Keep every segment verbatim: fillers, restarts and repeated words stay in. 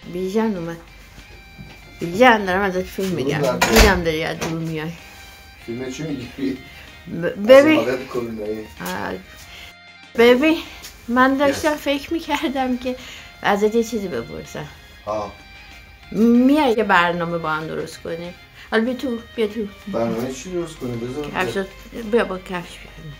بیژن اومد. بیژن دارم ازت فیلم میگم. دیدم داری از دور میای. فیلم چی میگی؟ ببین. کرونایی. ببین من داشتم فکر میکردم که ازت یه چیزی بپرسم. ها. میای یه برنامه با هم درست کنیم. حالا بیا تو بیا تو. برنامه چی درست کنیم؟ بذار. کفشات بیا با کفش بیا.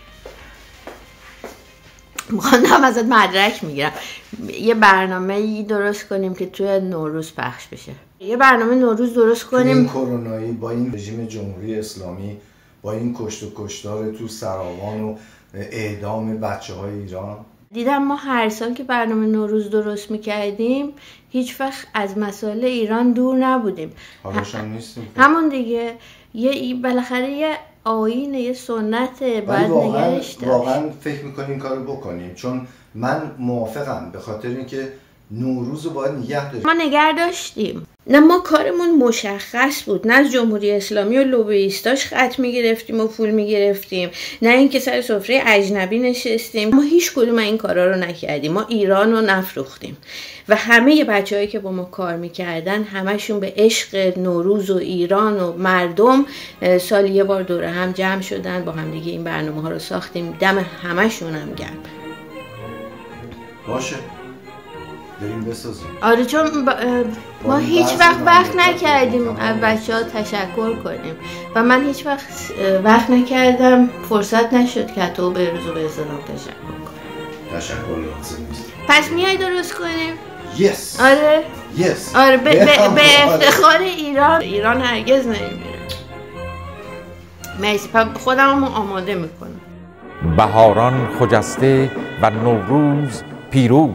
میخوام ازت مدرک میگیرم. یه برنامه ای درست کنیم که توی نوروز پخش بشه. یه برنامه نوروز درست کنیم. این کرونایی با این رژیم جمهوری اسلامی با این کشت و کشتار تو سراوان و اعدام بچه های ایران. دیدم ما هر سال که برنامه نوروز درست میکردیم هیچ وقت از مسائل ایران دور نبودیم. حالشان نیستیم. همون دیگه یه بالاخره یه آیین یه سنت باید نگرش داشت. واقعا فکر میکنیم این کارو بکنیم چون من موافقم به خاطر اینکه نوروز رو باید نگه داریم. ما نگه داشتیم. نه ما کارمون مشخص بود، نه از جمهوری اسلامی و لوبییستاش خط میگرفتیم و پول میگرفتیم، نه اینکه سر سفره اجنبی نشستیم. ما هیچ کدوم این کارا رو نکردیم. ما ایران رو نفروختیم و همه بچه‌هایی که با ما کار میکردن همشون به عشق نوروز و ایران و مردم سال یه بار دوره هم جمع شدن با هم دیگه این برنامه ها رو ساختیم. دم همشون هم گرم. باشه بریم بسازیم. آره چون با ما هیچ وقت وقت نکردیم از بچه ها تشکر کنیم و من هیچ وقت وقت نکردم، فرصت نشد که تو به روز و به اسلام تشکر کنم. تشکر لازم نیست. پس میای درست کنیم؟ یس. آره یس. آره به, به, به افتخار ایران. ایران هرگز نمیره. مرسی. خودم آماده میکنم. بهاران خجسته و نوروز پیروز.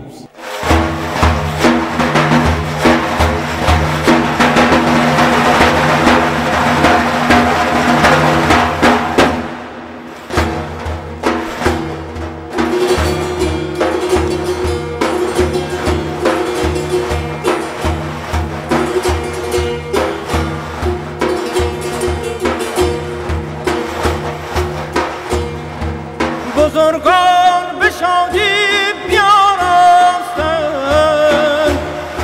بزرگان به شادی بیاراستند،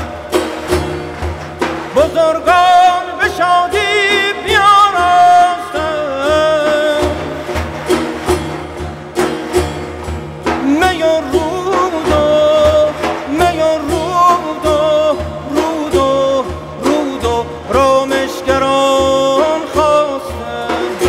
بزرگان به شادی بیاراستند، می و رود و می و رود و رود و رود و رامشگران خواستند.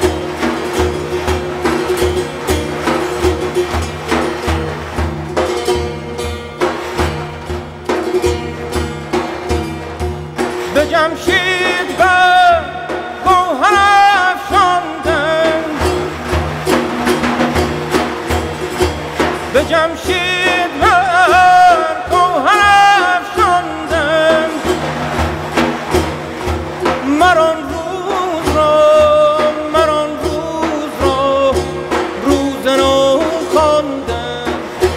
به جمشید و گوهر افشاندند، به جمشید و گوهر افشاندند، مران روز را مران روز را روز نو خواندند.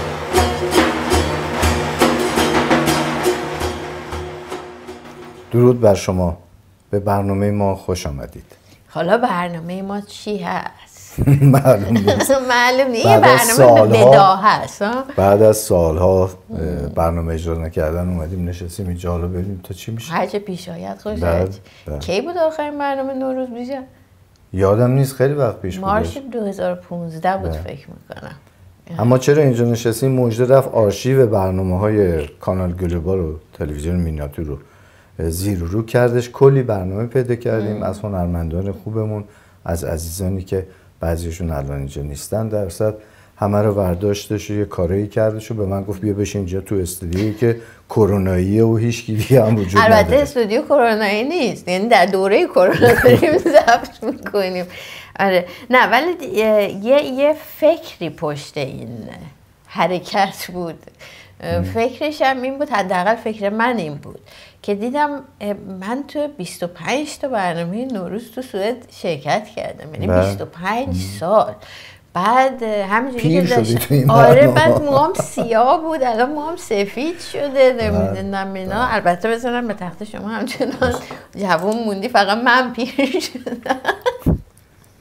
درود بر شما، به برنامه ما خوش آمدید. حالا برنامه ما چی هست؟ معلوم نیست. معلوم نیست. یه برنامه بدا هست. بعد از سالها برنامه اجرا نکردن اومدیم نشستیم اینجا، حالا ببینیم تا چی میشه. هر چه پیش آید خوش آید. کی بود آخرین برنامه نوروز بیژن؟ یادم نیست، خیلی وقت پیش بود. مارس دو هزار و پانزده بود فکر میکنم. اما چرا اینجا نشستیم؟ مژده رفت آرشیو برنامه‌های کانال گلوبال و تلویزیون مینیاتور رو زیر و رو کردش. کلی برنامه پیدا کردیم ام. از هنرمندان خوبمون، از عزیزانی که بعضیشون الان اینجا نیستن، در اصل همه رو برداشتش و یه کاری کردش و به من گفت بیا بشین اینجا تو استودیویی که کروناییه و هیچ کی دیگه هم وجود نداره. البته استودیو کرونایی نیست، یعنی در دوره کرونا داریم ضبط میکنیم. آره نه ولی یه یه فکری پشت این حرکت بود. فکرش هم این بود، حداقل فکر من این بود که دیدم من تو بیست و پنج تا برنامه نوروز تو سوئد شرکت کردم، یعنی بیست و پنج سال. بعد همینجوری که داشت آره بعد موام سیاه بود، الان موام سفید شده، نمیدونم اینا. البته بزنم به تخت شما همچنان جوون موندی، فقط من پیر شدم.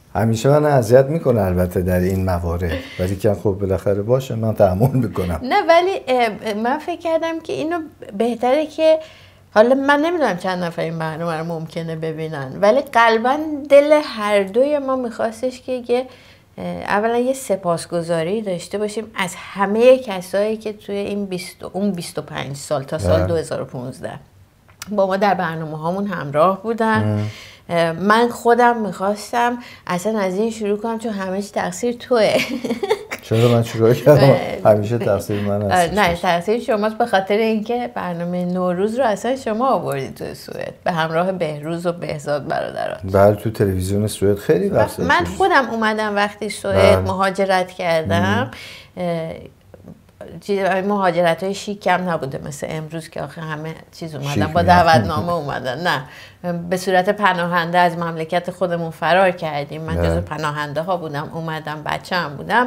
همیشه من اذیت میکنه البته در این موارد، ولی که خب بالاخره باشه من تحمل میکنم. نه ولی من فکر کردم که اینو بهتره که حالا من نمیدونم چند نفر این برنامه رو ممکنه ببینن، ولی قلبا دل هر دوی ما میخواستش که یه اولا یه سپاسگزاری داشته باشیم از همه کسایی که توی این بیست اون بیست و پنج سال تا سال دو هزار و پانزده با ما در برنامه هامون همراه بودن. ام. من خودم میخواستم اصلا از این شروع کنم چون همه چی تقصیر توه. چرا من شروع کردم؟ همیشه تقصیر من هست. نه تقصیر شماست، به خاطر اینکه برنامه نوروز رو اصلا شما آوردید تو سوئد به همراه بهروز و بهزاد برادرات. بله تو تلویزیون سوئد خیلی وقت. من خودم اومدم وقتی سوئد مهاجرت کردم. مهاجرت های شیک کم نبوده مثل امروز که آخه همه چیز اومدن با دعوتنامه اومدن. نه به صورت پناهنده از مملکت خودمون فرار کردیم. من جزو پناهنده ها بودم، اومدم، بچه هم بودم.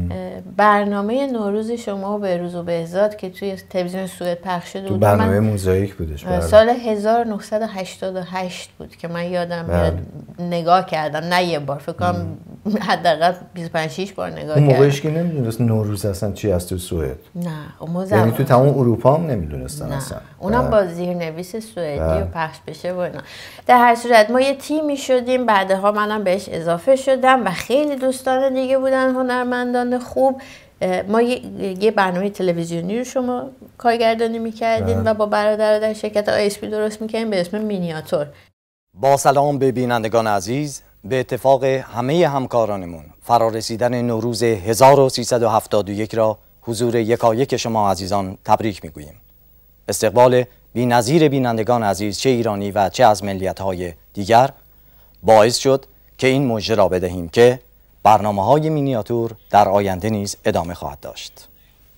برنامه نوروز شما و بهروز و بهزاد که توی تلویزیون سوئد پخش شده بود، برنامه موزاییک بودش برای. سال هزار و نهصد و هشتاد و هشت بود که من یادم میاد نگاه کردم، نه یه بار، فکر کنم حداقل بیست و پنج شش بار نگاه کردم. اون موقعش که نمیدونست نوروز اصلا چی هست تو سوئد. نه اون یعنی تو تمام اروپا هم نمیدونستن اصلا. اونم با زیرنویس سوئدی و پخش بشه و اینا. در هر صورت ما یه تیمی شدیم، بعدها منم بهش اضافه شدم و خیلی دوستان دیگه بودن، هنرمندان خوب. ما یه برنامه تلویزیونی رو شما کارگردانی میکردین و با برادر در شرکت آی اس پی درست میکردین به اسم مینیاتور. با سلام به بینندگان عزیز، به اتفاق همه همکارانمون فرارسیدن نوروز هزار و سیصد و هفتاد و یک را حضور یکایک شما عزیزان تبریک میگوییم. استقبال بی‌نظیر بینندگان عزیز چه ایرانی و چه از ملیت‌های دیگر باعث شد که این مژده را بدهیم که برنامه‌های مینیاتور در آینده نیز ادامه خواهد داشت.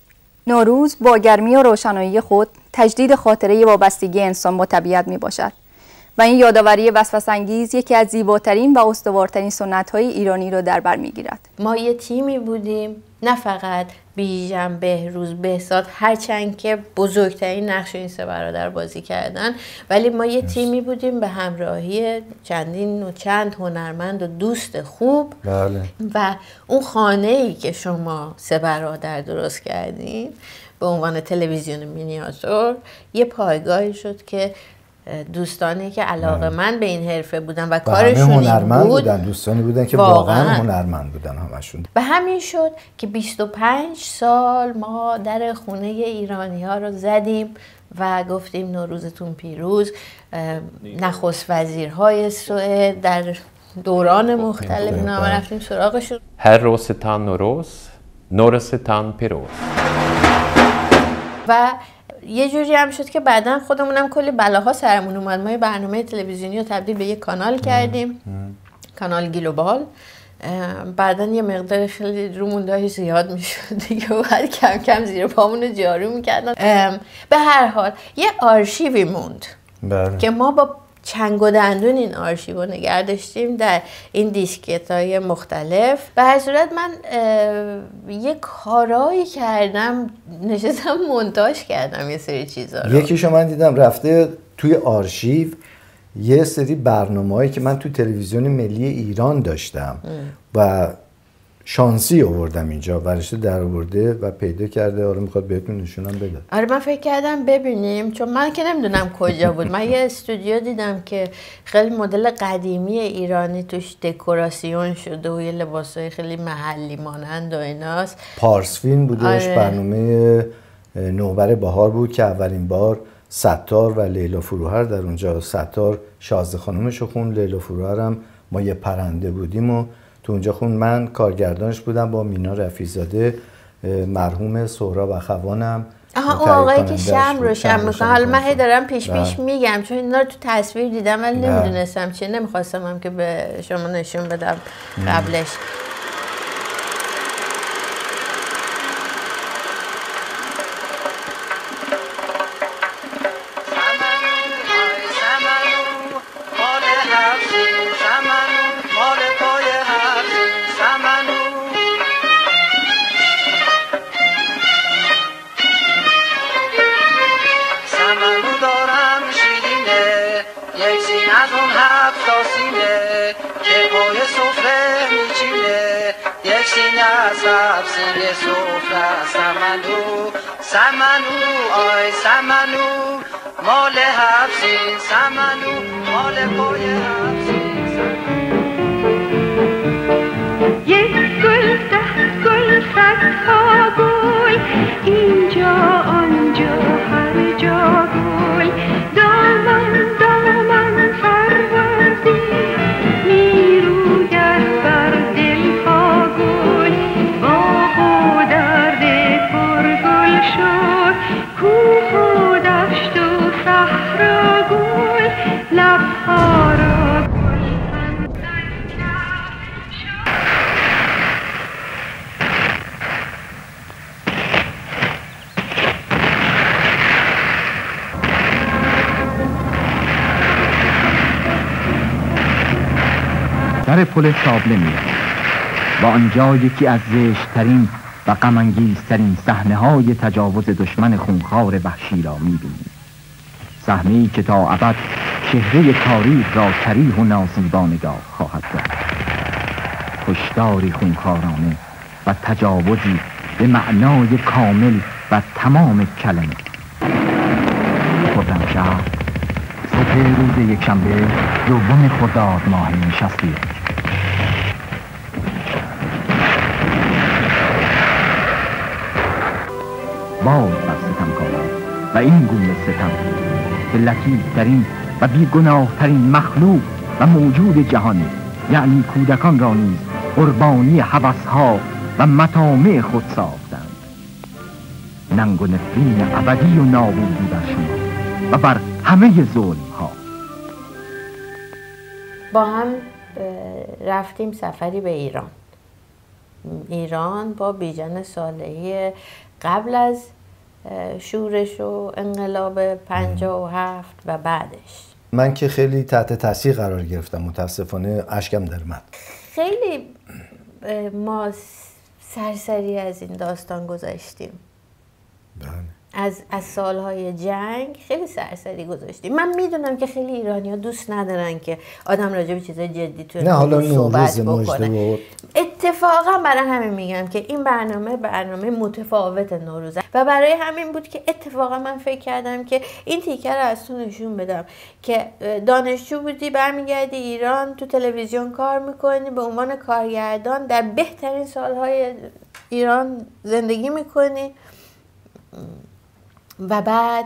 نوروز با گرمی و روشنایی خود تجدید خاطره وابستگی انسان با طبیعت میباشد و این یادآوری وسوسه‌انگیز یکی از زیباترین و استوارترین سنت‌های ایرانی را در بر می‌گیرد. ما یه تیمی بودیم، نه فقط بیژن، بهروز، بهزاد، هرچند که بزرگترین نقش این سه برادر بازی کردن، ولی ما یه تیمی بودیم به همراهی چندین و چند هنرمند و دوست خوب. بله. و اون خانه‌ای که شما سه برادر درست کردین به عنوان تلویزیون مینیاتور یه پایگاهی شد که دوستانی که علاقه من به این حرفه بودن و کارشون هنرمند بود بودن، دوستانی بودن که واقعا هنرمند بودن همشون. و همین شد که بیست و پنج سال ما در خونه ایرانی ها رو زدیم و گفتیم نوروزتون پیروز. نخست وزیرهای سوئد در دوران مختلف اینا رفتیم سراغشون. هر روزتان نوروز، نوروزتان پیروز. و یه جوری هم شد که بعداً خودمونم کلی بلاها سرمون اومد. ما یه برنامه تلویزیونی رو تبدیل به یه کانال کردیم، کانال گلوبال. بعداً یه مقدار خیلی رومون داشت زیاد میشد دیگه و بعد کم کم زیر پامون رو جارو میکردن. به هر حال یه آرشیوی موند بله. که ما با چنگ و دندون این آرشیو رو نگه داشتیم در این دیسکت‌های مختلف. به هر صورت من یه کارایی کردم، نشستم مونتاژ کردم یه سری چیزا رو. یکیشو من دیدم رفته توی آرشیو یه سری برنامه‌هایی که من تو تلویزیون ملی ایران داشتم ام. و شانسی آوردم اینجا، ورشته در آورده و پیدا کرده. آره میخواد بهتون نشونم بده. آره من فکر کردم ببینیم، چون من که نمیدونم کجا بود. من یه استودیو دیدم که خیلی مدل قدیمی ایرانی توش دکوراسیون شده و یه لباسای خیلی محلی مانند و ایناست. پارس فیلم بودش. آره. برنامه نوبر بهار بود که اولین بار ستار و لیلا فروهر در اونجا، ستار شازده خانومشو خون، لیلا فروهر هم ما یه پرنده بودیم و تو اونجا خون. من کارگردانش بودم با مینا رفیع‌زاده، مرحوم سهراب اخوانم. آها اون آقایی که شم روشن میکنه. حالا من هی دارم پیش پیش میگم چون اینا رو تو تصویر دیدم ولی نمیدونستم چیه، نمیخواستم هم که به شما نشون بدم قبلش. یک سینه از اون هفت تا سینه که پای سفره میچینه یک سینه از هفت سینه سفره سمنو سمنو آی سمنو مال هفت سین سمنو مال پای هفت سین یک گل ده گل صدها گل اینجا آنجا هر جا گل دامن دامن فروردی میروید بر دلها گل باغ و درد پر گل شد کوه و دشت و صحرا گل لبها را در پل سابله میاد و آنجا یکی از زشت‌ترین و غم‌انگیزترین صحنه‌های تجاوز دشمن خونخوار وحشی را می‌بینیم. صحنه‌ای که تا ابد چهره تاریخ را کریه و نازیبا نگاه خواهد داشت. کشتاری خونخوارانه و تجاوزی به معنای کامل و تمام کلمه. خرمشهر صبح روز یکشنبه دوم خرداد ماه شصت. باز بر ستمکاران و این گونه ستم که لطیفترین و بیگناهترین مخلوق و موجود جهان یعنی کودکان را نیز قربانی هوسها و مطامع خود ساختند. ننگ و نفرین ابدی و نابودی بر شما و بر همه ظلم ها. با هم رفتیم سفری به ایران. ایران با بیژن صالحی قبل از شورش و انقلاب پنجاه و هفت و بعدش. من که خیلی تحت تاثیر قرار گرفتم، متاسفانه اشکم در من. خیلی ما سرسری از این داستان گذاشتیم. بله. از از سالهای جنگ خیلی سرسری گذاشتیم. من میدونم که خیلی ایرانی‌ها دوست ندارن که آدم راجع به چیزای جدی تو نه حالا صحبت بکنه. و... اتفاقا برای همین میگم که این برنامه برنامه متفاوت نوروزه و برای همین بود که اتفاقا من فکر کردم که این تیکه رو از تو نشون بدم که دانشجو بودی، برمیگردی ایران، تو تلویزیون کار میکنی، به عنوان کارگردان در بهترین سالهای ایران زندگی میکنی و بعد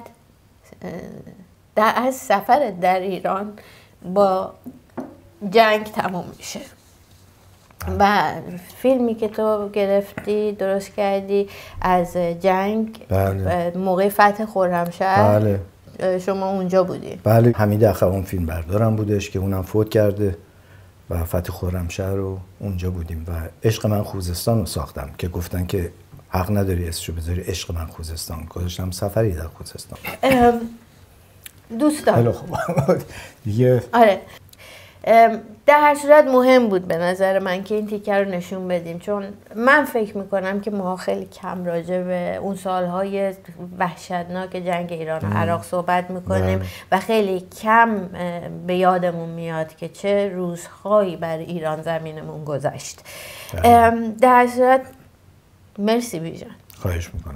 در از سفر در ایران با جنگ تموم میشه و فیلمی که تو گرفتی درست کردی از جنگ. بله. موقع فتح خرمشهر. بله. شما اونجا بودی. بله. حمید اخوان فیلم بردارم بودش که اونم فوت کرده و فتح خرمشهر رو اونجا بودیم و عشق من خوزستان رو ساختم که گفتن که حق نداری اسمشو بذاری عشق من خوزستان، گذاشتم سفری در خوزستان. دوستان خیلی خوب دیگه. آره در هر صورت مهم بود به نظر من که این تیکه رو نشون بدیم، چون من فکر میکنم که ما خیلی کم راجع به اون سالهای وحشتناک جنگ ایران و عراق صحبت میکنیم و خیلی کم به یادمون میاد که چه روزهایی بر ایران زمینمون گذشت. در هر صورت مرسی بیژن. خواهش میکنم.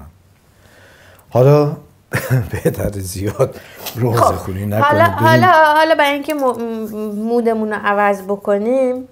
حالا بهتر زیاد روز خونی نکنیم. حالا حالا حالا برای اینکه مودمون رو عوض بکنیم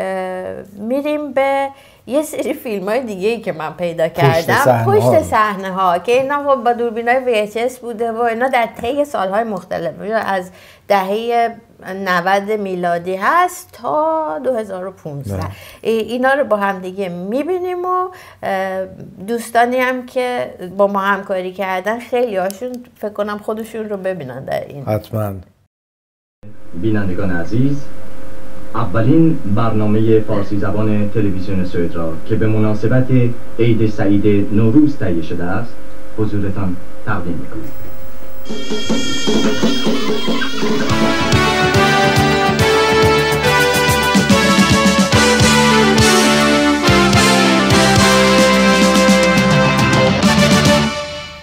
میریم به یه سری فیلم های دیگه ای که من پیدا کردم پشت صحنه ها که اینا خب با دوربینای وی اچ اس بوده و اینا در طی سالهای مختلف از دهه نود میلادی هست تا دو هزار و پانزده. اینا رو با هم دیگه میبینیم و دوستانی هم که با ما همکاری کردن خیلی هاشون فکر کنم خودشون رو ببینن در این. حتما. بینندگان عزیز، اولین برنامه فارسی زبان تلویزیون سوئد را که به مناسبت عید سعید نوروز تهیه شده است حضورتان تقدیم می‌کنیم.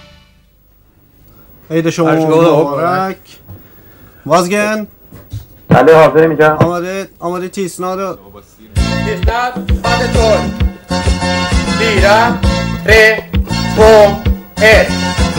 عید شما مبارک. وازگن بله حاضریم اینجا. آماده آماده تیسنا رو تیسنا خانه تور بیرا tre två ett.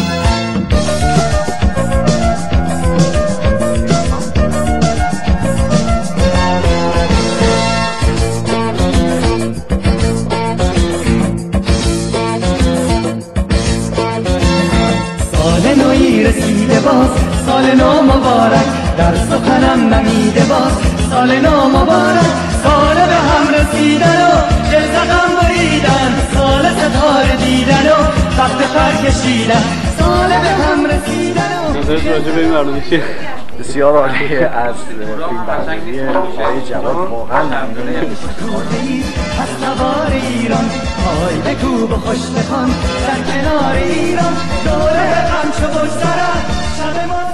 سال نوی رسیده باز، سال نو مبارک، در سخنم نمیده باز، سال نو مبارک، سال به هم رسیدن و دل زغم بریدن، سال ستاره دیدن و وقت پر کشیدن، سال به هم رسیدن و نظرت راجع به این برنامه چیه؟ بسیار عالیه. از فیلم برداری آقای جواد واقعا ممنونه. از سوار ایران پای بکوب و خوش بخوان، در کنار ایران دوره غم چو بگذرد شب ما.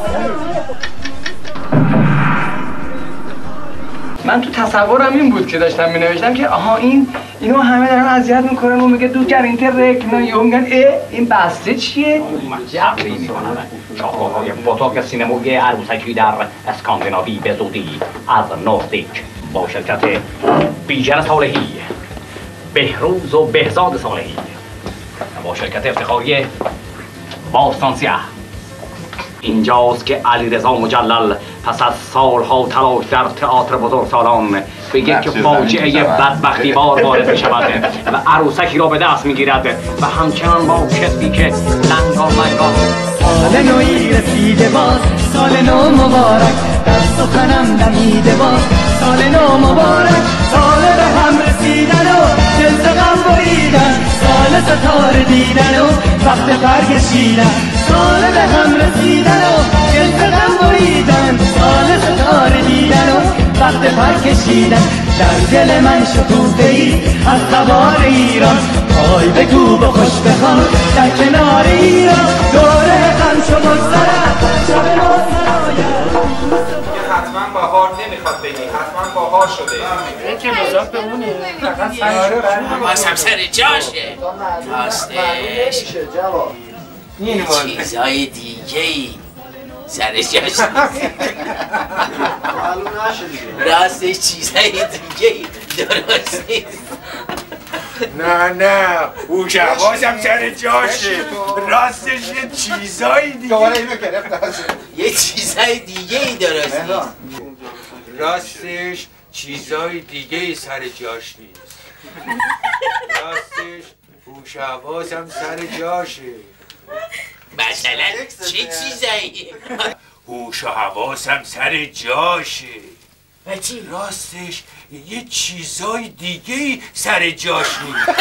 من تو تصورم این بود که داشتم می‌نوشتم که آها این اینو همه دارن اذیت میکنن و میگه دو گرینتر رکنا یا میگن اه این بسته چیه؟ جبری میکنن شاهکارهای بزرگ سینمایی عروسکی در اسکاندیناوی به زودی از نوردیک با شرکت بیژن صالحی، بهروز و بهزاد صالحی، با شرکت افتخاری باستان سیاه. اینجاست که علیرضا مجلل پس از سالها تلاش در تئاتر بزرگسالان به یک فاجعه بدبختی بار وارد می‌شود و عروسکی را به دست می‌گیرد و همچنان با کسی که لنگا منگا. سال نوی رسیده باز، سال نو مبارک، در سخنم نمیده باز، سال نو مبارک، سال به هم رسیدن و دل ز غم بریدن، سال ستاره دیدن و وقت پر کشیدن، سال به هم رسیدن و دل ز غم بریدن، سال ستاره دیدن و وقت پر کشیدن. در دل من شکوفه‌ای از سوار ایران، پای بکوب و خوش بخوان، در کنار ایران دوره غم چو بگذرد شب ما سراید. که حتما بهار نمیخواد بگی، حتما بهار شده. این که مزاق بمونه فقط سرش باز هم سر جاشه. راستش یه چیزای دیگه ای سرش جاشه. راستش چیزای دیگه ای درست نیست. نه نه او شبازم سر جاشه. راستش یه چیزای دیگه یه چیزای دیگه ای درست نیست. راستش چیزای دیگه ای سر جاش نیست. راستش هوش حواسم سر جاشه. مثلا چه چیزایی؟ هوش و حواسم سر جاشه. و چی؟ راستش یه چیزای دیگه ای سر جاش نیست.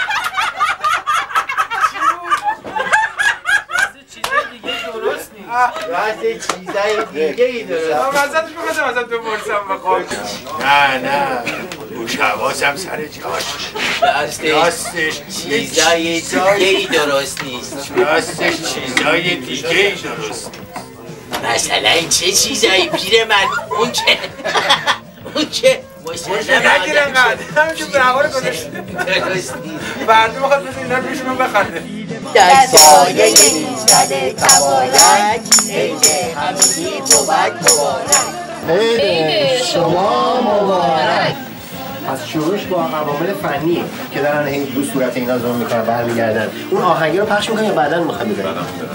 راستش چیزای دیگه ای درست نیست. وزدش بخواستم ازم تو برسم بخواه. نه نه هوش حواسم سر جاشه. راستش چیزای دیگه ای درست نیست. راستش چیزای دیگه ای درست نیست. مثلا چه چیزایی پیر من؟ اون که اون که مسلم نگیرن قد همین که به هوا رو گذاشته درست نیست. فردا بخواد بزن اینا پیشونم بخنده. در سایه ایزد تبارک عید همگی بود مبارک. عید شما مبارک. پس شروعش با عوامل فنی که دارن هی دو صورت اینا زوم میکنن برمیگردن. اون آهنگی رو پخش میکنن یا بعداً میخواد بزنن؟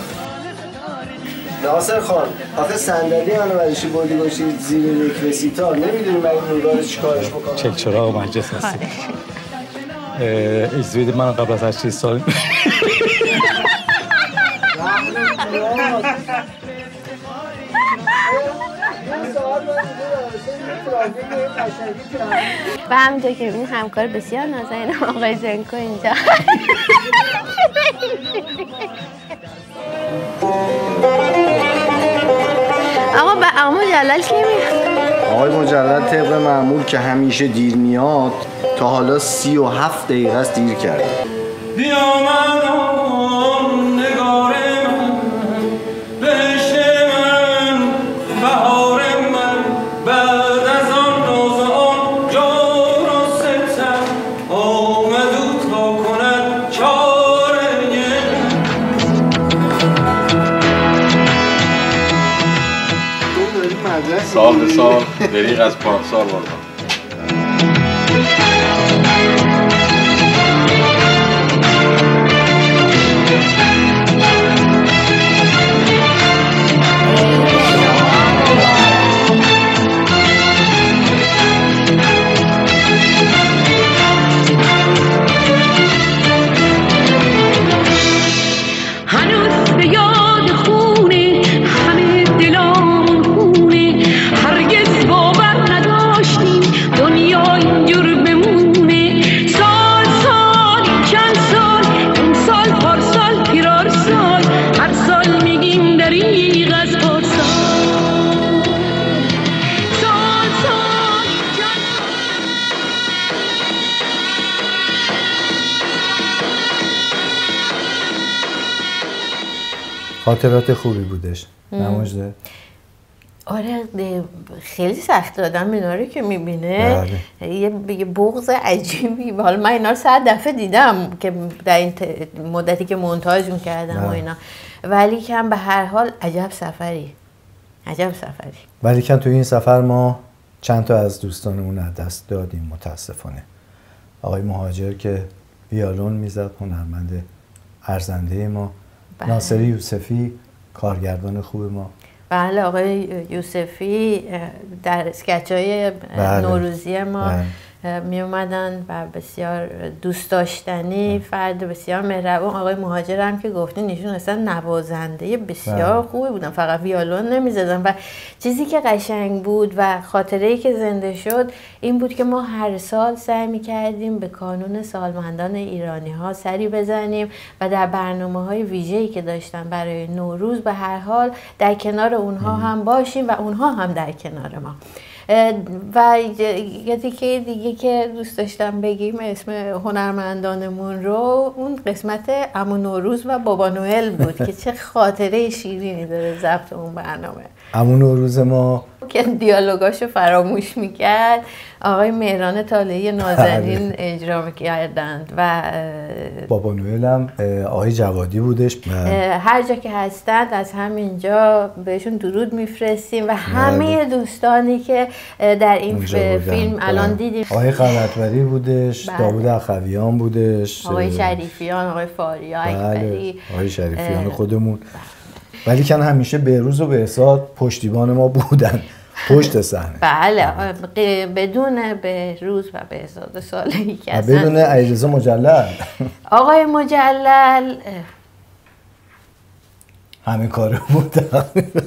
ناصر خان آخه صندلی منو برداشتی بردی گوشتی زیر یک رسیتار نمیدونی من این نورا رو چیکارش بکنم؟ چک چراغ مجلس هستی. اجازه بدید من قبل از هر چیز سال و همونطور که ببینید همکار بسیار نازنینم آقای زنکو اینجا. آقا با آقا مجلل کی میاد؟ آقای مجلل طبق معمول که همیشه دیر میاد تا حالا سی و هفت دقیقه است دیر کرده. بیامدم نگار من بهشت من بهار من بعد از آن ناز آن جور و ستم آمد او تا کند چاره تو داری سال به سال دریغ از پارسال بردم. خاطرات خوبی بودش نماجده؟ آره خیلی سخت آدم اینا رو که میبینه یه بغض عجیبی. حالا من اینا رو صد دفعه دیدم که در این مدتی که مونتاژ میکردم و اینا، ولی کم به هر حال عجب سفری عجب سفری ولی کم تو این سفر ما چند تا از دوستانمون از دست دادیم متاسفانه. آقای مهاجر که ویولون میزد، هنرمند ارزنده ما. بله. ناصری یوسفی کارگردان خوب ما. بله آقای یوسفی در اسکچ‌های بله. نوروزی ما بله. می اومدن و بسیار دوست داشتنی بله. فرد بسیار مهربان. آقای مهاجر هم که گفتین ایشون اصلا نوازنده بسیار بله. خوبی بودن، فقط ویولون نمیزدن. و چیزی که قشنگ بود و خاطره‌ای که زنده شد این بود که ما هر سال سعی می‌کردیم به کانون سالمندان ایرانی ها سری بزنیم و در برنامه‌های ویژه‌ای که داشتن برای نوروز به هر حال در کنار اونها هم باشیم و اونها هم در کنار ما. و یه دیگه دیگه که دوست داشتم بگیم اسم هنرمندانمون رو، اون قسمت عمو نوروز و بابا نوئل بود که چه خاطره شیرینی داره ضبط اون برنامه. عمو نوروز ما که دیالوگاشو فراموش میکرد آقای مهران طالعی نازنین اجرا میکردند و بابا نوئل هم آقای جوادی بودش. هر جا که هستند از همینجا بهشون درود میفرستیم و همه دوستانی که در این فیلم الان دیدیم. آقای قناتوری بودش، داوود اخویان بودش، آقای شریفیان، آقای فاریا اکبری، آقای شریفیان خودمون. ولی کن همیشه بهروز و بهزاد پشتیبان ما بودن پشت صحنه. بله بدون بهروز و بهزاد صالحی که اصلا بدون علیرضا مجلل آقای مجلل همین کارو بود.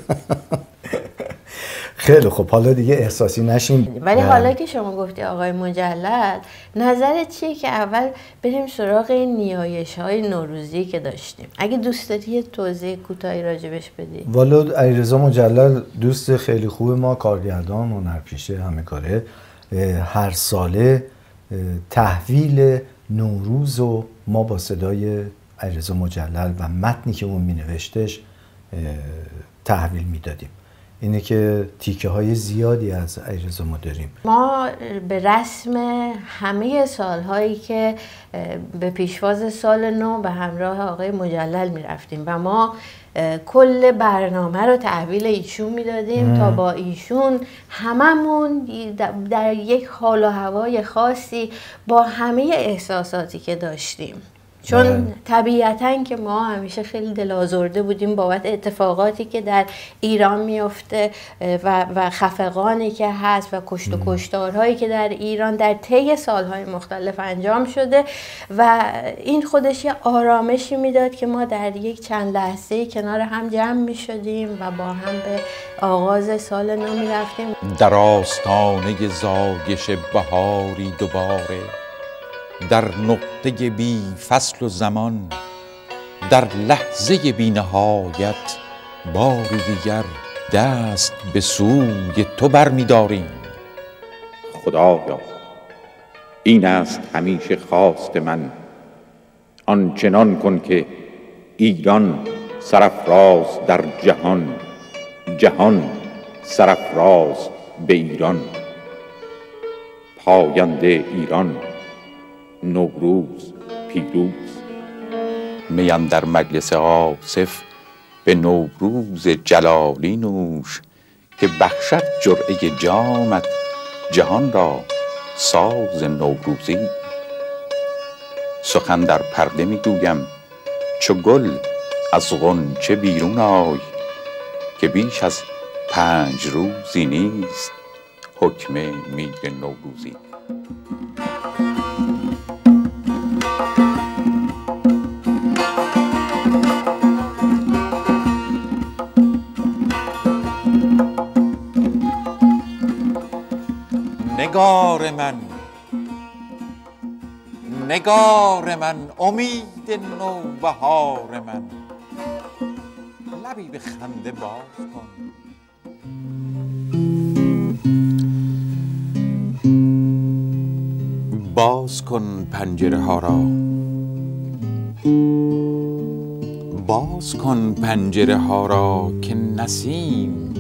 خیلی خب حالا دیگه احساسی نشیم. ولی حالا که شما گفتی آقای مجلل، نظرت چیه که اول بریم سراغ این نیایش های نوروزی که داشتیم؟ اگه دوست داری یه توضیح کوتاهی راجبش بدی. والا علیرضا مجلل دوست خیلی خوب ما، کارگردان، هنرپیشه، همه کاره. هر ساله تحویل نوروز و ما با صدای علیرضا مجلل و متنی که اون مینوشتش تحویل میدادیم. اینه که تیکه های زیادی از علیرضا ما داریم. ما به رسم همه سالهایی که به پیشواز سال نو به همراه آقای مجلل می رفتیم و ما کل برنامه رو تحویل ایشون میدادیم تا با ایشون هممون در یک حال و هوای خاصی با همه احساساتی که داشتیم، چون طبیعتاً که ما همیشه خیلی دلازرده بودیم بابت اتفاقاتی که در ایران میفته و و خفقانی که هست و کشت و کشتارهایی که در ایران در طی سالهای مختلف انجام شده و این خودش یه آرامشی میداد که ما در یک چند لحظه کنار هم جمع میشدیم و با هم به آغاز سال نو میرفتیم. در آستانه زایش بهاری دوباره، در نقطه بی فصل و زمان، در لحظه بی نهایت باری دیگر دست به سوی تو بر می داریم. خدایا این است همیشه خواست من، آنچنان کن که ایران سرافراز در جهان، جهان سرافراز به ایران. پاینده ایران نوروز پیروز. میان در مجلس آصف به نوروز جلالی نوش، که بخشد جرعه جامت جهان را ساز نوروزی. سخن در پرده می گویم چو گل از غنچه بیرون آی، که بیش از پنج روزی نیست حکم میر نوروزی. نگار من، نگار من، امید نوبهار من، لبی به خنده باز کن. باز کن پنجره ها را، باز کن پنجره ها را که نسیم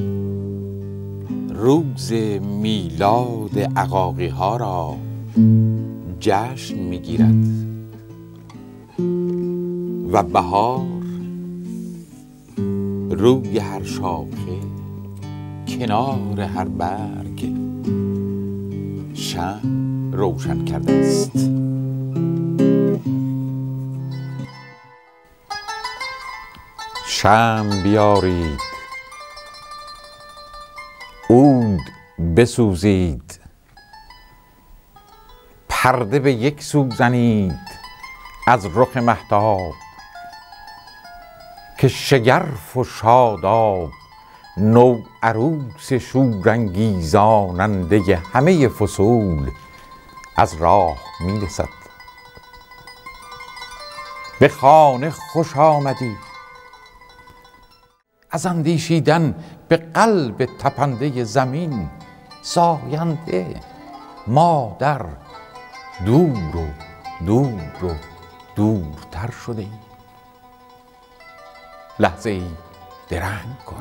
روز میلاد عقاقی ها را جشن میگیرد و بهار روی هر شاخه کنار هر برگ شمع روشن کرده است. شمع بیارید، عود بسوزید، پرده به یک سو زنید از رخ مهتاب، که شگرف و شاداب نو عروس شورانگیزاننده همه فصول از راه می رسد. به خانه خوش آمدی، از اندیشیدن به قلب تپنده زمین ساینده مادر دور و دور و دورتر شده ای. لحظه ای درنگ کن،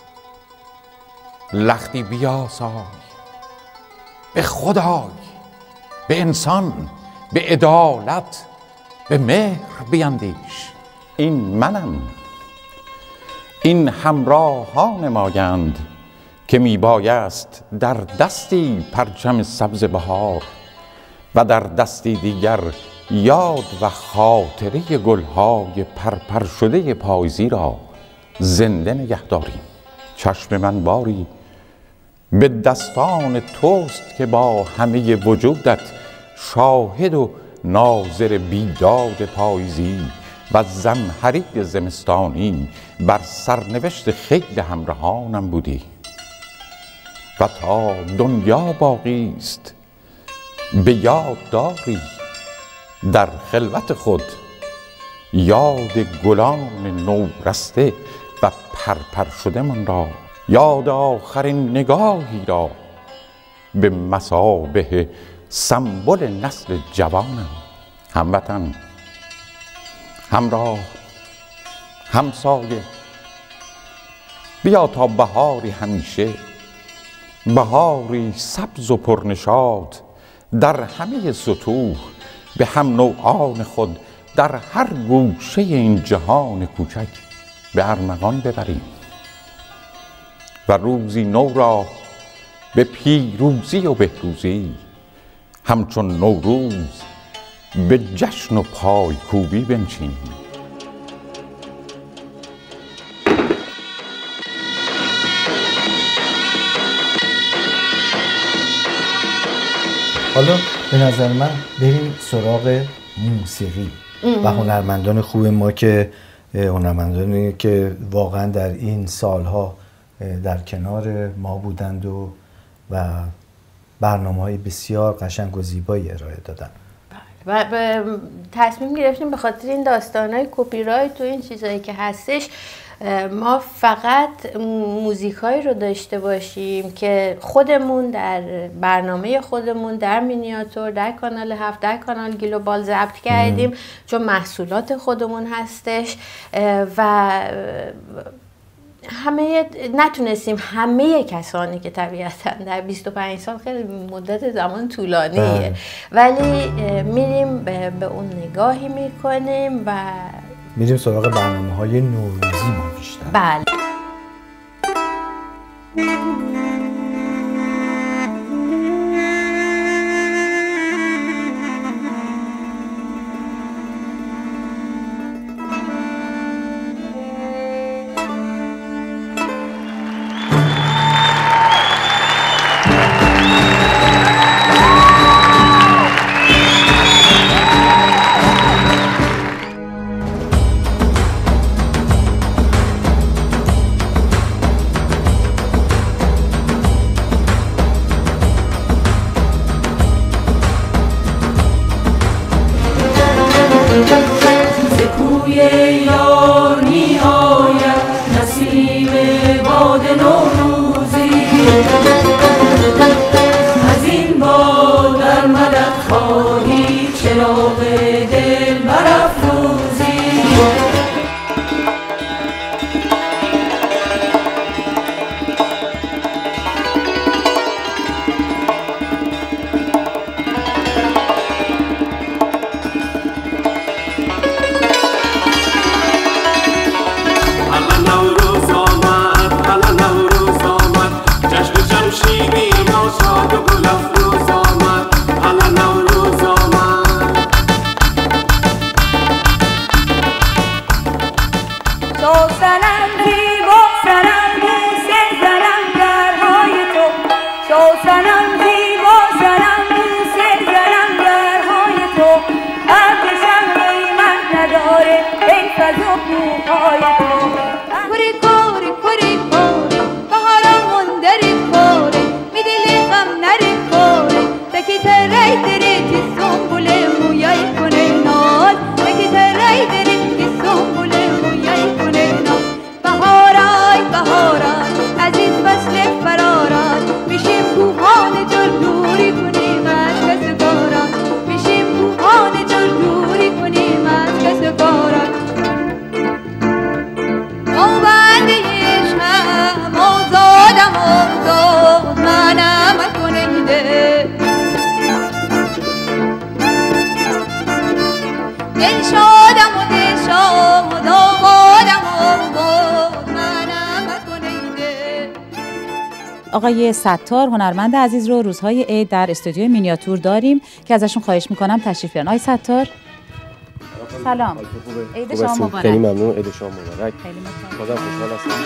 لختی بیاسای، به خدای، به انسان، به عدالت، به مهر بیندیش. این منم، این همراهان مایند که می بایست در دستی پرچم سبز بهار و در دستی دیگر یاد و خاطره گلهای پرپر شده پاییزی را زنده نگه داریم. چشم من باری به دستان توست که با همه وجودت شاهد و ناظر بیداد پاییزی و زمهریر زمستانی بر سرنوشت خیل همراهانم بودی و تا دنیا باقی است به یاد داری در خلوت خود یاد گلان نو رسته و پرپر شده من را، یاد آخرین نگاهی را به مثابه سمبل نسل جوانم. هموطن، همراه، همسایه، بیا تا بهاری همیشه، بهاری سبز و پرنشاط در همه سطوح به هم نوعان خود در هر گوشه این جهان کوچک به ارمغان ببریم و روزی نو را به پیروزی و بهروزی همچون نوروز به جشن و پایکوبی بنشینیم. حالا به نظر من بریم سراغ موسیقی و هنرمندان خوب ما که هنرمندانی که واقعا در این سالها در کنار ما بودند و و برنامه‌های بسیار قشنگ و زیبایی ارائه دادن. و تصمیم گرفتیم به خاطر این داستان‌های کپی رایت و این چیزایی که هستش ما فقط موزیکایی رو داشته باشیم که خودمون در برنامه خودمون در مینیاتور در کانال هفت در کانال گلوبال ضبط کردیم چون محصولات خودمون هستش و همه نتونستیم همه کسانی که طبیعتاً در بیست و پنج سال خیلی مدت زمان طولانیه ولی میریم به, به اون نگاهی میکنیم و میریم سراغ برنامه های نوروزی ما بیشتر. بله. آقای ستار هنرمند عزیز رو روزهای عید در استودیو مینیاتور داریم که ازشون خواهش میکنم تشریف بیارن. آقای ستار سلام. عید شما مبارک. خیلی ممنون. عید شما مبارک. خیلی ممنون. خودم خوشحال هستم.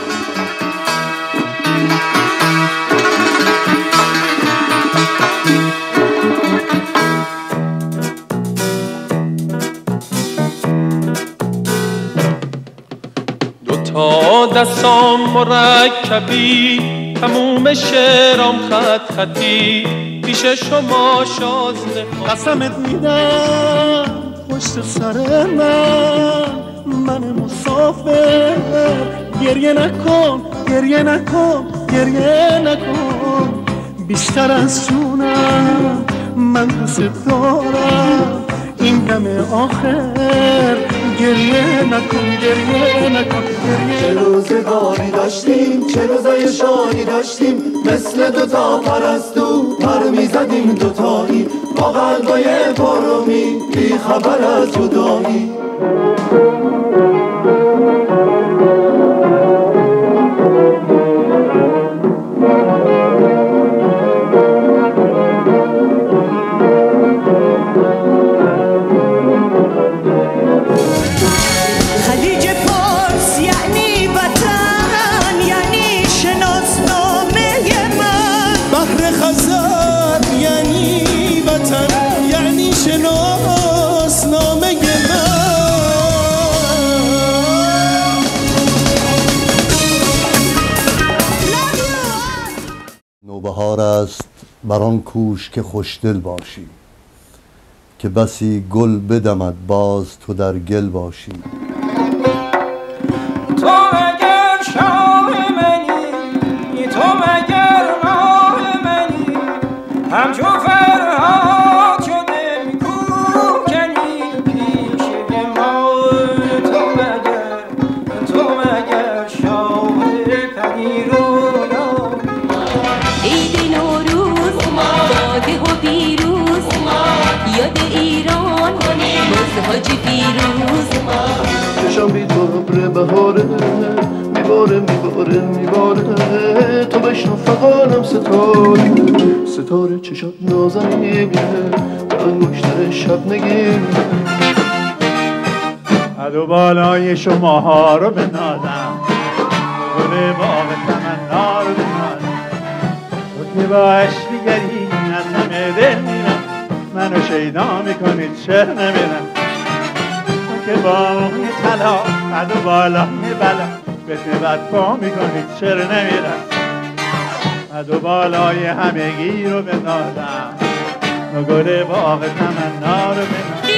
دو تا دستام مرکبی تموم شعرام خط خطی پیش شما شازده قسمت میدم پشت سر من من مسافر گریه نکن گریه نکن گریه نکن بیشتر از جونم من دوست دارم این دم آخر گریه نکن گریه نکن چه روزگاری داشتیم چه روزای شادی داشتیم مثل دوتا پرستو پر میزدیم دوتایی با قلبای پرومی بی خبر از جدایی نوبهار است بر آن کوش که خوشدل باشی که بسی گل بدمد باز تو در گل باشی تو اگر شاه منی تو اگر ماه منی همچو فرهاد شده کوکنی پیش ما تو اگر تو اگر شاه پریرویا عید نوروز باده و پیروز یاد ایران باز حاجی پیروز چشم بی تو ابر بهاره میباره میباره میباره تو بشنو فقانم ستاره ستاره چشات نازنینه به انگشتر شب نگیم ادو بالای شماها رو بنازم گل باغ تمنا رو بنازم حکمی باش بیگری از همه دل میرم منو شیدا میکنید چر نمیرم که با موی طلا ادو بالای بلا بهت بد پا میکنید چر نمیرم ادو بالای همگی رو بنازم و گل باغ تمنا رو بنازم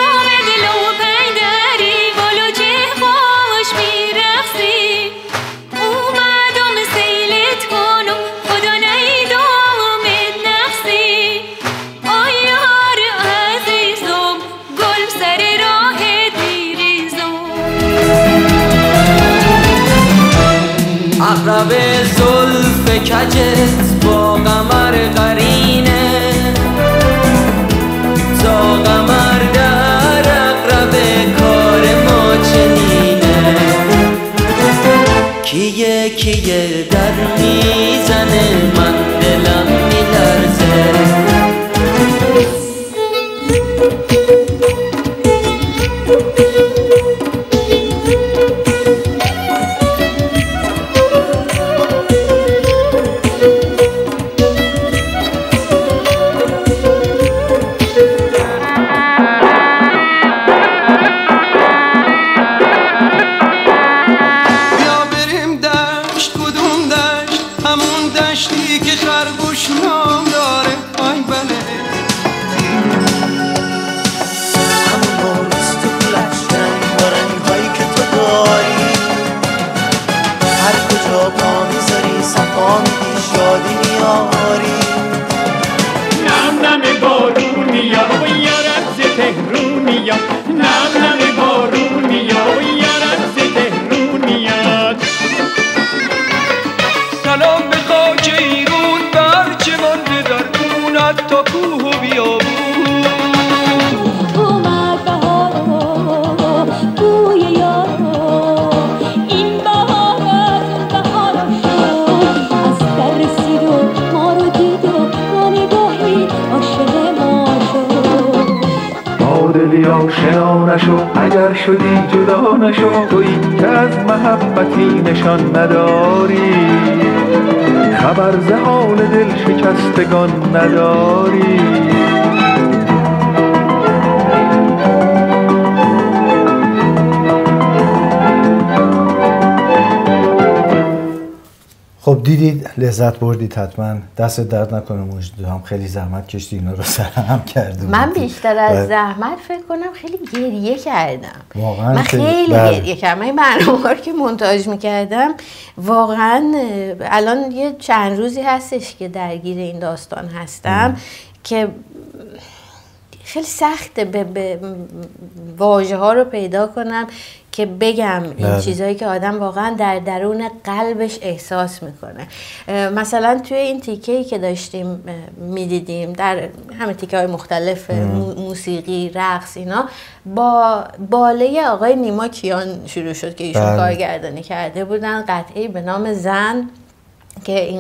عقرب زلف کجت با قمر قرینه تا قمر در عقرب کار ما چنینه کیه کیه در میزنه من دلم میلرزه آشنا نشو اگر شدی جدا نشو تویی که از محبتی نشان نداری خبر ز حال دل شکستگان نداری خب دیدید لذت بردید حتما دست درد نکنه مجد هم خیلی زحمت کشتی اینا رو سرهم کرده من بیشتر از زحمت فکر کنم خیلی گریه کردم واقعا من خیلی بله. گریه کردم این برنامه رو که مونتاژ میکردم واقعا الان یه چند روزی هستش که درگیر این داستان هستم ام. که خیلی سخته به, به واژه ها رو پیدا کنم که بگم این بله. چیزهایی که آدم واقعا در درون قلبش احساس میکنه. مثلا توی این تیکه‌ای که داشتیم میدیدیم در همه تیکه های مختلف موسیقی، رقص اینا با باله آقای نیما کیان شروع شد که ایشون بله. کارگردانی کرده بودن قطعه‌ای به نام زن که این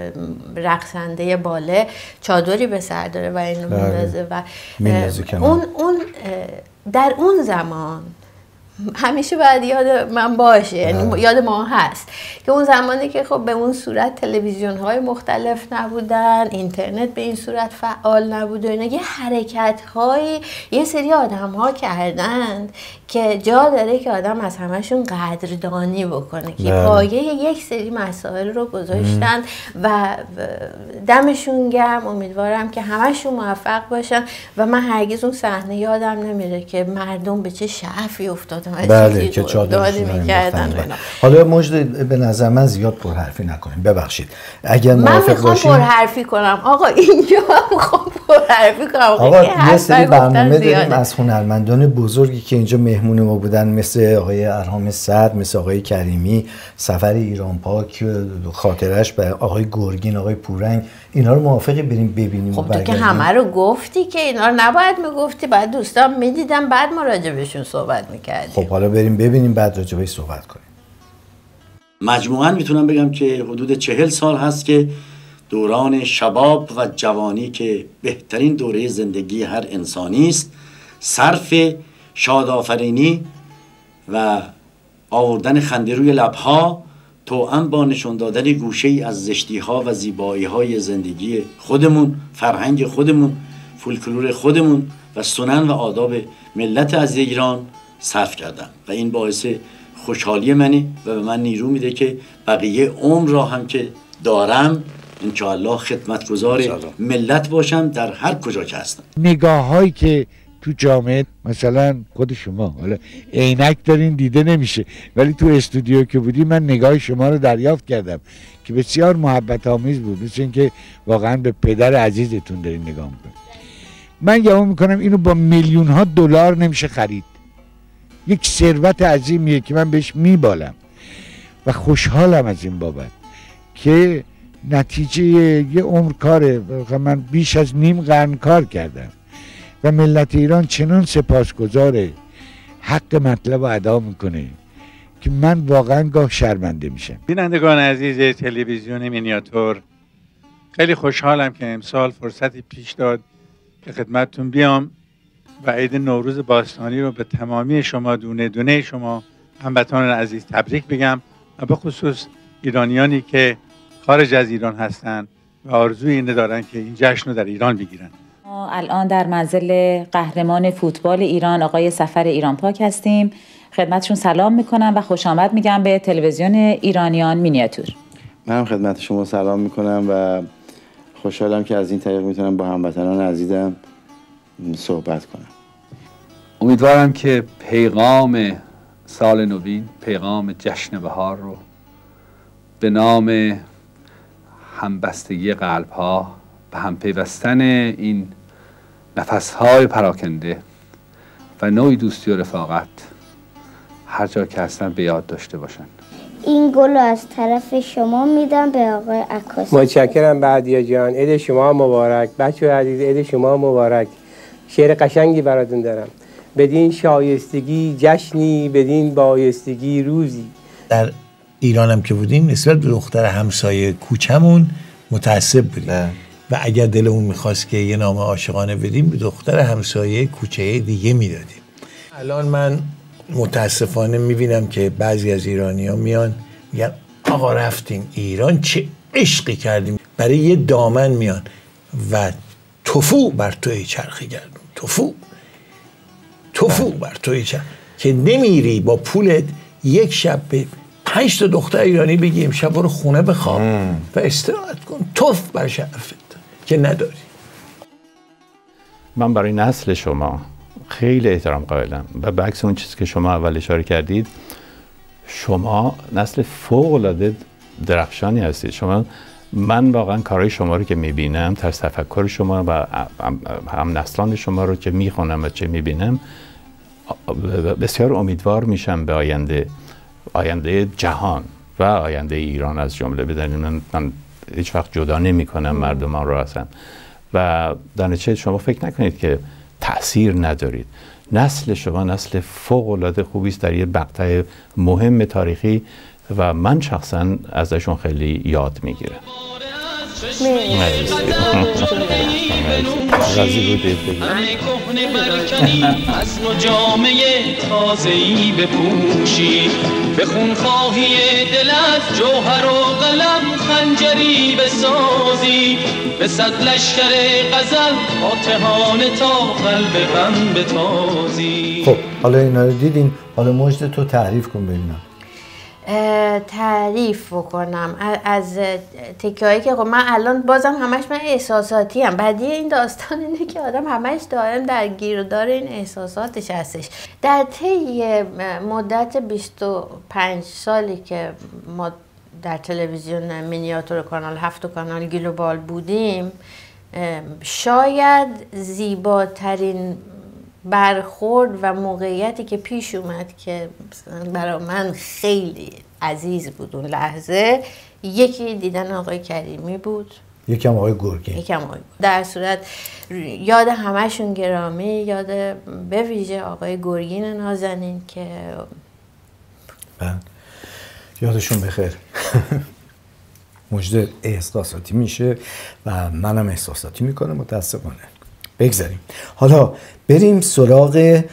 رقصنده باله چادری به سر داره و اینو میندازه و اون اون در اون زمان همیشه باید یاد من باشه یعنی یاد ما هست که اون زمانی که خب به اون صورت تلویزیون های مختلف نبودن، اینترنت به این صورت فعال نبود و اینا یه حرکت های یه سری آدم ها کردند که جا داره که آدم از همشون قدردانی بکنه که پایه یک سری مسائل رو گذاشتن و دمشون گرم. امیدوارم که همشون موفق باشن و من هرگز اون صحنه یادم نمیره که مردم به چه شعفی افتادن بله که چادرشون میکردن. حالا مجد به نظر من زیاد پرحرفی نکنیم ببخشید اگر موافق باشین. من میخوام پرحرفی کنم آقا اینجا من میخوام پرحرفی کنم آقا یه سری برنامه داریم از هنرمندان بزرگی که اینجا مهمون ما بودن مثل آقای ارهام سعد، مثل آقای کریمی، سفر ایران پاک خاطرش به آقای گرگین، آقای پورنگ، اینا رو موافقی بریم ببینیم؟ خب تو که همه رو گفتی که اینا رو نباید میگفتی، بعد دوستان میدیدم بعد ما راجع بهشون صحبت میکردیم. خب حالا بریم ببینیم بعد راجع بهش صحبت کنیم. مجموعاً میتونم بگم که حدود چهل سال هست که دوران شباب و جوانی که بهترین دوره زندگی هر انسانی است، صرف شادآفرینی و آوردن خنده روی لبها توأم با نشون دادن گوشه ای از زشتی ها و زیبایی های زندگی خودمون، فرهنگ خودمون، فولکلور خودمون و سنن و آداب ملت از ایران صرف کردم و این باعث خوشحالی منه و به من نیرو میده که بقیه عمر را هم که دارم انشاءالله خدمتگزار ملت باشم در هر کجا که هستم. نگاه هایی که تو جامعه مثلا خود شما حالا عینک دارین دیده نمیشه، ولی تو استودیو که بودی من نگاه شما رو دریافت کردم که بسیار محبت آمیز بود، مثل اینکه واقعا به پدر عزیزتون دارین نگاه میکنید. من گمان میکنم اینو با میلیون ها دلار نمیشه خرید. یک ثروت عظیمیه که من بهش میبالم و خوشحالم از این بابت که نتیجه یه عمر کاره. من بیش از نیم قرن کار کردم و ملت ایران چنان سپاسگزاره، حق مطلب رو ادا میکنه که من واقعا گاه شرمنده میشم. بینندگان عزیز تلویزیون مینیاتور، خیلی خوشحالم که امسال فرصتی پیش داد که خدمتتون بیام و عید نوروز باستانی رو به تمامی شما دونه دونه شما هموطنان عزیز تبریک بگم و به خصوص ایرانیانی که خارج از ایران هستن و آرزوی اینه دارن که این جشن رو در ایران بگیرن. ما الان در منزل قهرمان فوتبال ایران آقای سفر ایران پاک هستیم. خدمتشون سلام میکنم و خوش آمد میگم به تلویزیون ایرانیان مینیاتور. من هم خدمت شما سلام میکنم و خوشحالم که از این طریق میتونم با هموطنان عزیزم صحبت کنم. امیدوارم که پیغام سال نوین، پیغام جشن بهار رو به نام همبستگی قلب‌ها، به هم پیوستن این نفس‌های پراکنده و نوعی دوستی و رفاقت هر جا که هستن به یاد داشته باشن. این گل از طرف شما میدم به آقای عکاسی. متشکرم بعدیا جان. عید شما مبارک. بچه عزیز عید شما مبارک. شعر قشنگی براتون دارم. بدین شایستگی جشنی، بدین بایستگی روزی. در ایرانم که بودیم نسبت به دختر همسایه کوچمون متعصب بودیم و اگر دلمون میخواست که یه نامه عاشقانه بدیم به دختر همسایه کوچه دیگه میدادیم. الان من متاسفانه میبینم که بعضی از ایرانی‌ها میان میگن آقا رفتیم ایران چه عشقی کردیم، برای یه دامن میان و توفو بر توی چرخی گردون، توفو توفو بر توی چرخی که نمیری با پولت یک شب به پنج تا دختر ایرانی بگی امشب برو خونه بخواب و استراحت کن، توف بر شرفت که نداری. من برای نسل شما خیلی احترام قائلم و به عکس اون چیزی که شما اول اشاره کردید، شما نسل فوق العاده درخشانی هستید. شما من واقعا کارهای شما رو که میبینم، طرز تفکر شما و هم نسلان شما رو که میخونم و چه میبینم، بسیار امیدوار میشم به آینده آینده جهان و آینده ایران از جمله. بدونید من, من هیچ وقت جدا نمی کنم مردمان رو اصلا و در نتیجه شما فکر نکنید که تأثیر ندارید. نسل شما نسل فوق العاده خوبی است در یه مقطع مهم تاریخی و من شخصا ازشون خیلی یاد میگیرم. راضی بودید بگید همه کهنه برکنی از نو جامعه تازه‌ای بپوشی، به خونخواهی دلت جوهر و قلم خنجری بسازی، به صد لشکر غزل فاتحان تا قلب غم بتازی. خب حالا اینا رو دیدین، حالا مجد تو تعریف کن ببینم. تعریف بکنم از تکه هایی که خب من الان بازم همش من احساساتی هم. بعدی این داستان اینه که آدم همش دائم در گیردار این احساساتش هستش. در طی مدت بیست و پنج سالی که ما در تلویزیون مینیاتور کانال هفت و کانال گلوبال بودیم، شاید زیباترین برخورد و موقعیتی که پیش اومد که برای من خیلی عزیز بود اون لحظه، یکی دیدن آقای کریمی بود، یکی هم آقای گرگین. یکی هم آقای گرگین. در صورت یاد همشون گرامی، یاد به ویژه آقای گرگین نازنین که یادشون بخیر. مجده احساساتی میشه و منم احساساتی میکنه متاسفانه. بگذاریم. حالا بریم سراغ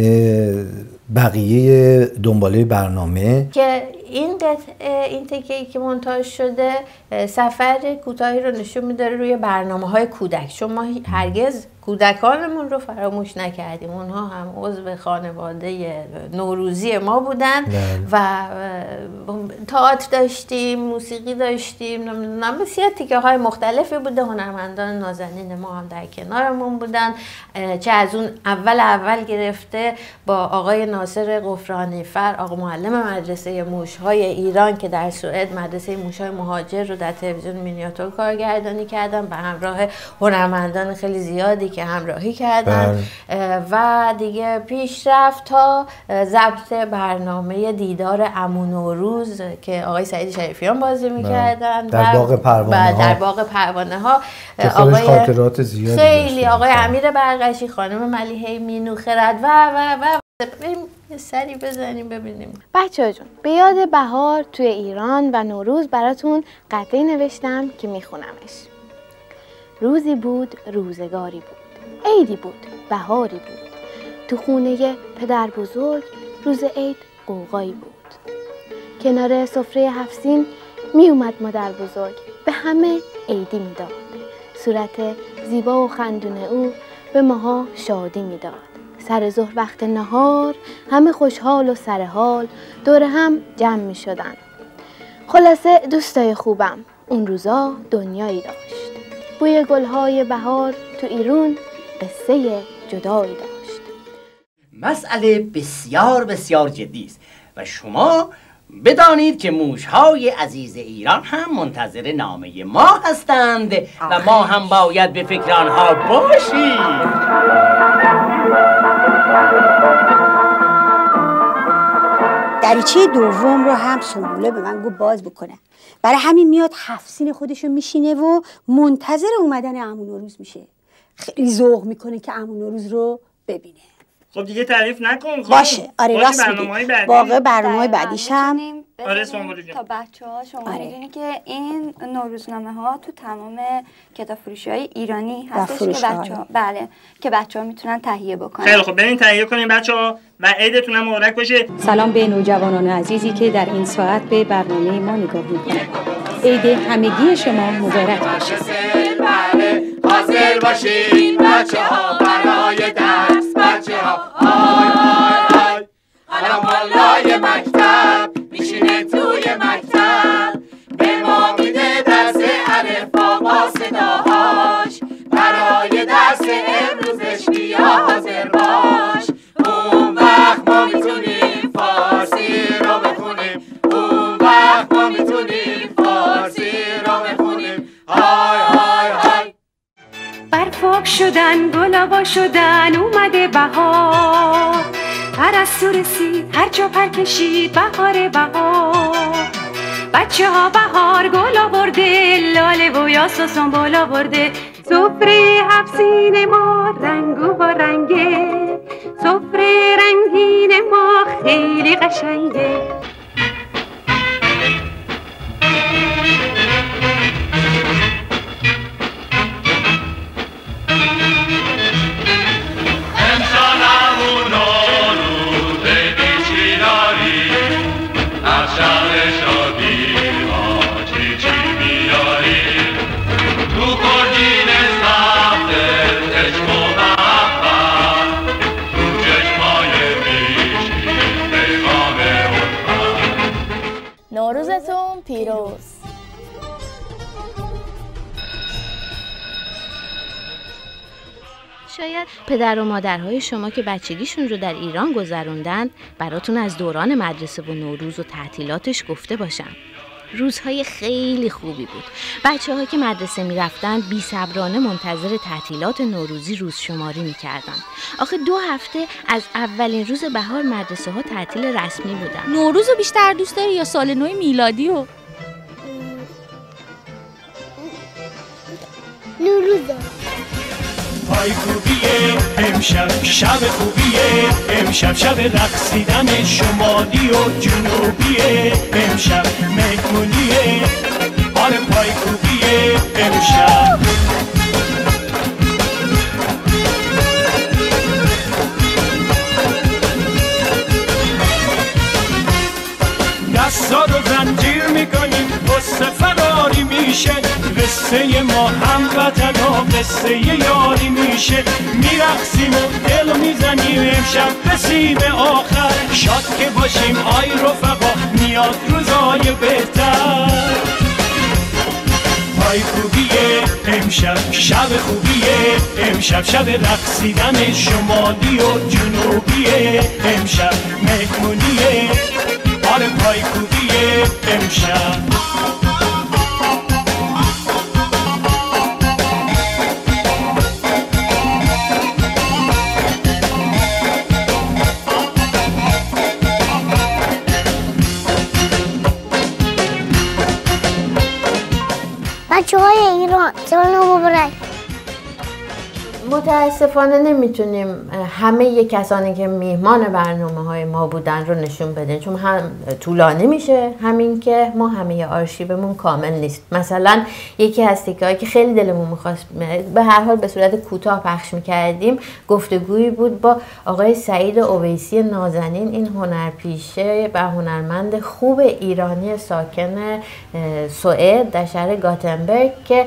بقیه دنباله برنامه که این قطعه این تکه‌ای که مونتاژ شده سفر کوتاهی رو نشون میده روی برنامه‌های کودک، چون ما هرگز کودکانمون رو فراموش نکردیم. اونها هم عضو خانواده نوروزی ما بودن و تئاتر داشتیم، موسیقی داشتیم، نمیدونم بسیار تیکه های مختلفی بوده. هنرمندان نازنین ما هم در کنارمون بودن، چه از اون اول اول گرفته با آقای ناصر غفرانیفر، آقا معلم مدرسه موشهای ایران که در سوئد مدرسه موشهای مهاجر رو در تلویزیون مینیاتور کارگردانی کردن به همراه هنرمندان خیلی زیادی که همراهی کردن و دیگه پیش رفت تا ضبط برنامه دیدار عمو نوروز که آقای سعید شریفیان بازی میکردن در باغ پروانه ها در باغ پروانه ها آقای خاطرات زیادی خیلی آقای امیر برغشی، خانم ملیحه مینو خرد و و و بریم یه سری بزنیم ببینیم. بچه‌ها جون، به یاد بهار توی ایران و نوروز براتون قطعی نوشتم که میخونمش. روزی بود، روزگاری بود، عیدی بود، بهاری بود، تو خونه پدر بزرگ روز عید قوقایی بود. کنار سفره هفسین می اومد مادر بزرگ به همه عیدی میداد. صورت زیبا و خندون او به ماها شادی میداد. سر ظهر وقت نهار همه خوشحال و سرحال دور هم جمع می شدن. خلاصه دوستای خوبم اون روزا دنیایی داشت. بوی گلهای بهار تو ایران قصه جدایی داشت. مسئله بسیار بسیار جدی است و شما بدانید که موشهای عزیز ایران هم منتظر نامه ما هستند و ما هم باید به فکر آنها باشیم. دریچه دوم رو هم سنبوله به من گفت باز بکنه. برای همین میاد هفسین خودشو میشینه و منتظر اومدن عمو نوروز میشه. خیلی ذوق میکنه که عمو نوروز رو ببینه. خب دیگه تعریف نکن. خب باشه. آره راست میگی. واقعا برنامه‌های بعدیش هم آره سنبوله جون. تا بچه‌ها شما آره. میدونید که این نوروزنامه ها تو تمام کتاب فروشی های ایرانی هستش که بچه‌ها بله که بچه‌ها میتونن تهیه بکنن. خیلی خب برین تهیه کنین بچه‌ها و عیدتون هم مبارک باشه. سلام به نوجوانان عزیزی که در این ساعت به برنامه ما نگاه میکنند. عید همگی شما مبارک باشه. حاضر باشین بچه‌ها برای درس بچه‌ها. آی آی آی حالا مالای مکتب میشینه توی مکتب به ما میده درس الفبا با صداهاش برای درس امروزش بیا حاضر باش. اون وقت ما میتونیم فارسی رو بخونیم. اون وقت ما میتونیم فارسی رو بخونیم. های های های برفاک شدن گلابا شدن اومده بهار. پرستو رسید هر جا پر کشید بهار بهار. بچه ها بهار گل آورده لاله و یاس و سنبول آورده. سفره هفسین ما رنگو با رنگه. سفره رنگین ما خیلی قشنگه. نوروزتون پیروز. شاید پدر و مادرهای شما که بچگیشون رو در ایران گذروندن براتون از دوران مدرسه و نوروز و تعطیلاتش گفته باشن. روزهای خیلی خوبی بود. بچه ها که مدرسه می رفتن بی صبرانه منتظر تعطیلات نوروزی روز شماری می کردن. آخه دو هفته از اولین روز بهار مدرسه ها تعطیل رسمی بودن. نوروز رو بیشتر دوست داری یا سال نو میلادی رو؟ نوروز. پای کوبیه امشب شب خوبیه، امشب شب رقصیدن شمالی و جنوبیه، امشب مهمونیه حال پای کوبیه امشب. دستا رو زنجیر میکنیم قصه فراری میشه، قصه ما هموطنا قصه یاری میشه، میرقصیم و دل میزنیم امشب به سیم آخر، شاد که باشیم آی رفقا میاد روزای بهتر. پای خوبیه امشب شب خوبیه، امشب شب رقصیدن شمالی و جنوبیه، امشب مهمونیه حال پای کوبیه امشب. بچه های ایران سال نو مبارک. متاسفانه نمیتونیم همه ی کسانی که میهمان برنامه های ما بودن رو نشون بدیم، چون هم طولانی میشه، همین که ما همه آرشیومون کامل نیست. مثلا یکی از تیکه‌هایی که خیلی دلمون میخواست به هر حال به صورت کوتاه پخش میکردیم، گفتگویی بود با آقای سعید اویسی نازنین، این هنرپیشه و هنرمند خوب ایرانی ساکن سوئد در شهر گاتنبرگ که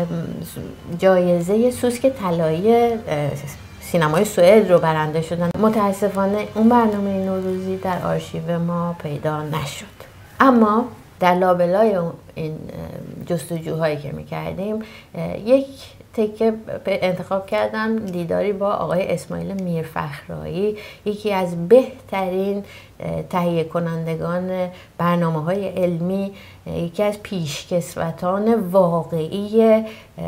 جایزه سوسک طلایی سینمای سوئد رو برنده شدن. متاسفانه اون برنامه نوروزی در آرشیو ما پیدا نشد، اما در لابلای این جستجوهایی که میکردیم یک تکه انتخاب کردم، دیداری با آقای اسماعیل میرفخرایی، یکی از بهترین تهیه کنندگان برنامه های علمی، یکی از پیشکسوتان واقعی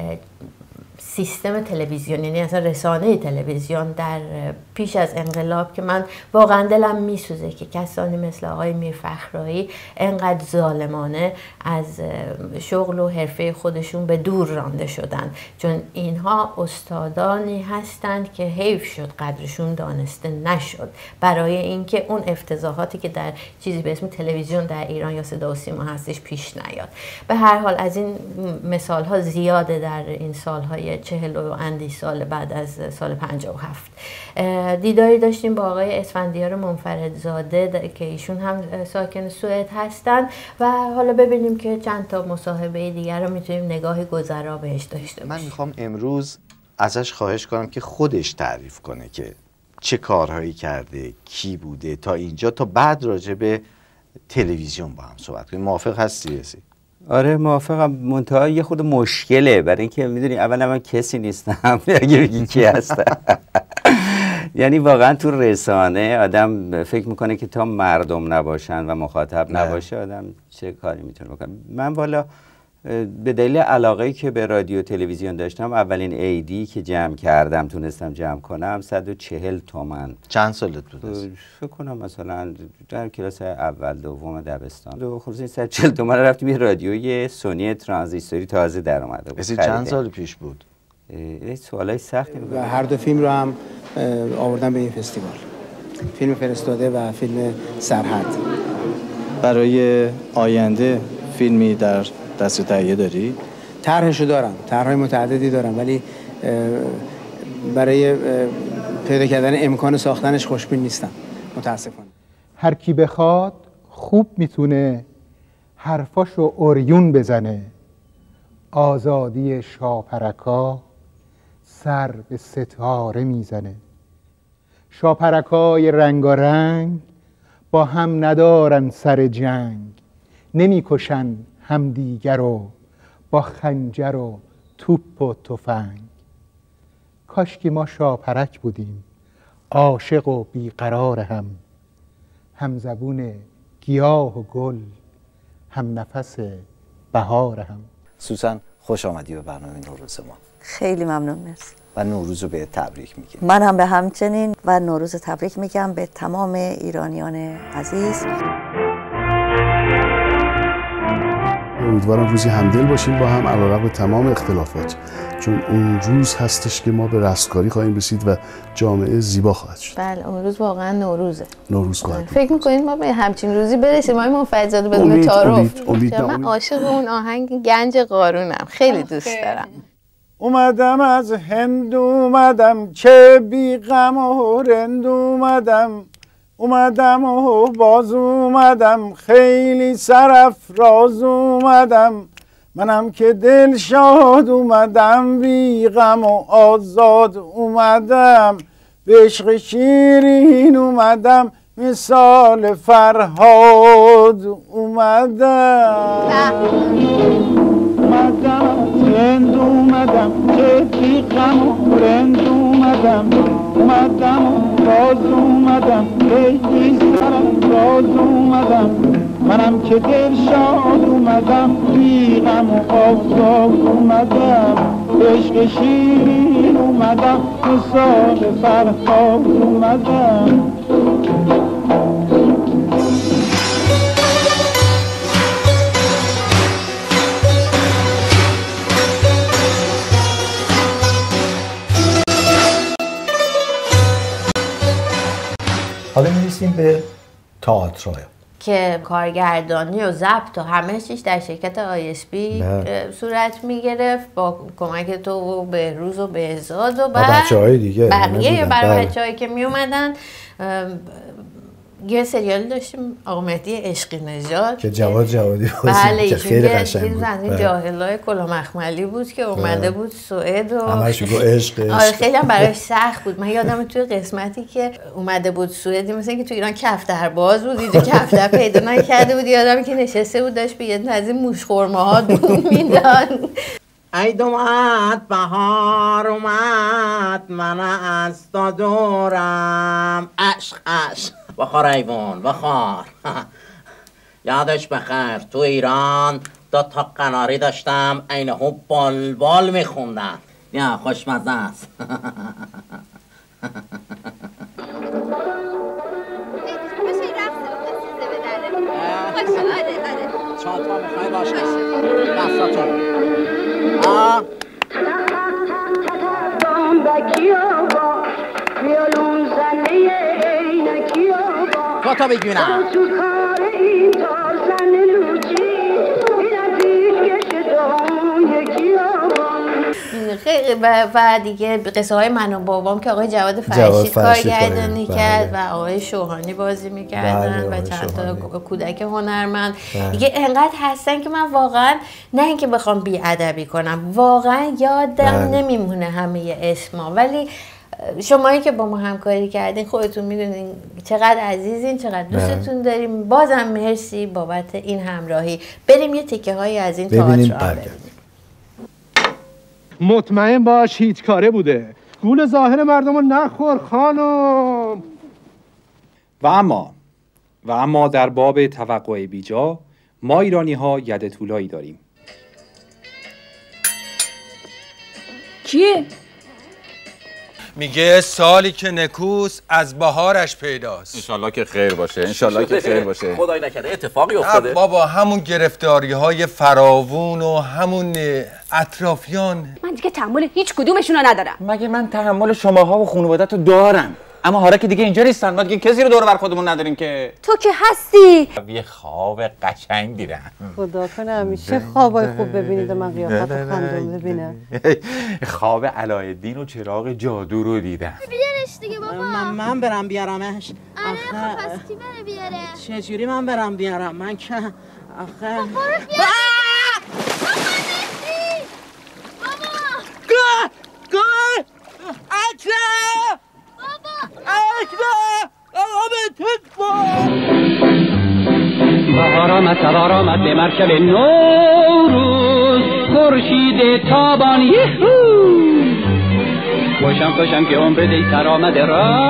سیستم تلویزیون، یعنی اصلا رسانه تلویزیون در پیش از انقلاب، که من واقعا دلم میسوزه که کسانی مثل آقای میرفخرایی انقدر ظالمانه از شغل و حرفه خودشون به دور رانده شدن، چون اینها استادانی هستند که حیف شد قدرشون دانسته نشد برای اینکه اون افتضاحاتی که در چیزی به اسم تلویزیون در ایران یا صدا و سیما هستش پیش نیاد. به هر حال از این مثال ها زیاده در این سالهای چهل و اندی سال بعد از سال پنجاه و هفت. دیداری داشتیم با آقای اسفندیار منفردزاده که ایشون هم ساکن سوئد هستن و حالا ببینیم که چند تا مصاحبه دیگر رو میتونیم نگاهی گذرا بهش داشته باشیم. من میخوام امروز ازش خواهش کنم که خودش تعریف کنه که چه کارهایی کرده، کی بوده تا اینجا، تا بعد راجع به تلویزیون با هم صحبت کنیم. موافق هستی رسی؟ آره موافقم، منتها یه خود مشکله، برای اینکه میدونی اولا من کسی نیستم اگه بگی کی هستم. یعنی واقعا تو رسانه آدم فکر میکنه که تا مردم نباشن و مخاطب نباشه آدم چه کاری میتونه بکنه. من والا به دلیل علاقه‌ای که به رادیو تلویزیون داشتم، اولین ایدی که جمع کردم تونستم جمع کنم صد و چهل تومن. چند سالت بود؟ فکر کنم مثلا در کلاس اول دوم دبستان. دو خصوصی صد و چهل تومن رفتیم یه رادیوی سونی ترانزیستوری تازه در اومده بود. چند سال پیش بود؟ این سوالای سختی بود. و هر دو فیلم رو هم آوردن به این فستیوال، فیلم فرستاده و فیلم سرحد. برای آینده فیلمی در دست تهیه داری؟ طرحشو دارم، طرحهای متعددی دارم، ولی برای پیدا کردن امکان ساختنش خوشبین نیستم متاسفانه. هر کی بخواد خوب میتونه حرفاشو اوریون بزنه، آزادی شاپرکا سر به ستاره میزنه. شاپرکای رنگارنگ با هم ندارن سر جنگ، نمیکشن همدیگر رو با خنجر و توپ و تفنگ. کاش که ما شاپرک بودیم، عاشق و بیقرار هم، هم زبون گیاه و گل، هم نفس بهار هم. سوسن خوش آمدی به برنامه نوروز ما. خیلی ممنون، مرسی. و نوروز رو به تبریک میگیم. من هم به همچنین و نوروز تبریک میگم به تمام ایرانیان عزیز. امیدوارم روزی همدل باشیم با هم علیرغم تمام اختلافات، چون اون روز هستش که ما به رستگاری خواهیم رسید و جامعه زیبا خواهد شد. بله اون روز واقعا نوروزه. نوروز خواهد. فکر می‌کنید ما به همچین روزی برسیم؟ ما منفعل‌زاده بدون تعارف. من عاشق اون آهنگ گنج قارونم، خیلی دوست دارم. اومدم از هند اومدم چه بی غم و رند اومدم، اومدم و باز اومدم خیلی سرافراز اومدم، منم که دل شاد اومدم بی غم و آزاد اومدم، به عشق شیرین اومدم مثال فرهاد اومدم. اومدم رند اومدم چه بی غم و رند اومدم، اومدم و باز اومدم خیلی سرافراز اومدم، منم که دل شاد اومدم بی غم و آزاد اومدم، عشق شیرین اومدم مثال فرهاد اومدم. حالا می‌رسیم به تئاتر که کارگردانی و ضبط و همه چیز در شرکت آی اس بی صورت میگرفت با کمک تو و بهروز و بهزاد و بعد بچه‌های دیگه بقیه برای بچه‌هایی که می اومدن. یه سریالی داشتیم آقا مهدی عشقی نژاد که جواد جوادی بازی بله که خیلی قشنگ بود. از این جاهلای کلاه مخملی بود که اومده بود سوئد و همش گفت عشق عشق. آره خیلی هم براش سخت بود. من یادم توی قسمتی که اومده بود سوئد مثلا که تو ایران کفتر باز بود، اینجا کفتر پیدا نکرده بود، یادم که نشسته بود داشت به یه از این موش خرمه‌ها دون میدن. عید اومد بهار اومد من از تو دورم، عشق عشق بخار ایوان بخار. یادش بخیر تو ایران دو تا قناری داشتم اینه هو بال بال میخوندم. یا خوشمزه است. چهار تا میخوای باشه دستاتون آه کتا بگیونم خیلی و دیگه قصه های من و بابام که آقای جواد فرشید کارگردانی کرد و آقای شوهانی بازی میکردن و چند تا کودک هنرمند دیگه انقدر هستن که من واقعا نه اینکه بخوام بی‌ادبی کنم، واقعا یادم نمیمونه همه اسما، ولی شمایی که با ما همکاری کردین خودتون میدونین چقدر عزیزین، چقدر دوستتون داریم. بازم مرسی بابت این همراهی. بریم یه تیکه هایی از این تئاتر ببینیم. مطمئن باش هیچ کاره بوده، گول ظاهر مردم رو نخور خانم. و اما و اما در باب توقع بیجا ما ایرانی ها ید طولایی داریم. کیه؟ میگه سالی که نکوس از بهارش پیداست. انشالله که خیر باشه، انشالله که خیر باشه. خدای نکرده اتفاقی افتاده. بابا همون گرفتاری های فراوون و همون اطرافیان. من دیگه تحمل هیچ کدومشون رو ندارم. مگه من تحمل شماها و خانواده‌تو دارم، اما حالا که دیگه اینجا نیستن، ما دیگه کسی رو دور بر خودمون نداریم که. تو که هستی. یه خواب قشنگ دیدم. خدا کنه همیشه خوابای خوب ببینید و من قیافت خندون ببینم. خواب علایالدین و چراغ جادو رو دیدم. بیارش دیگه بابا. من, من برم بیارمش. آره خب پس کی بره بیاره؟ چجوری من برم بیارم؟ من که آخه خب برو بیار. گاه گاه اکرم اکرم آب تکبر بهار آمد سوار آمد به مرکب نوروز، خورشید تابان یهو خوشم خوشم که عمر دی سر آمده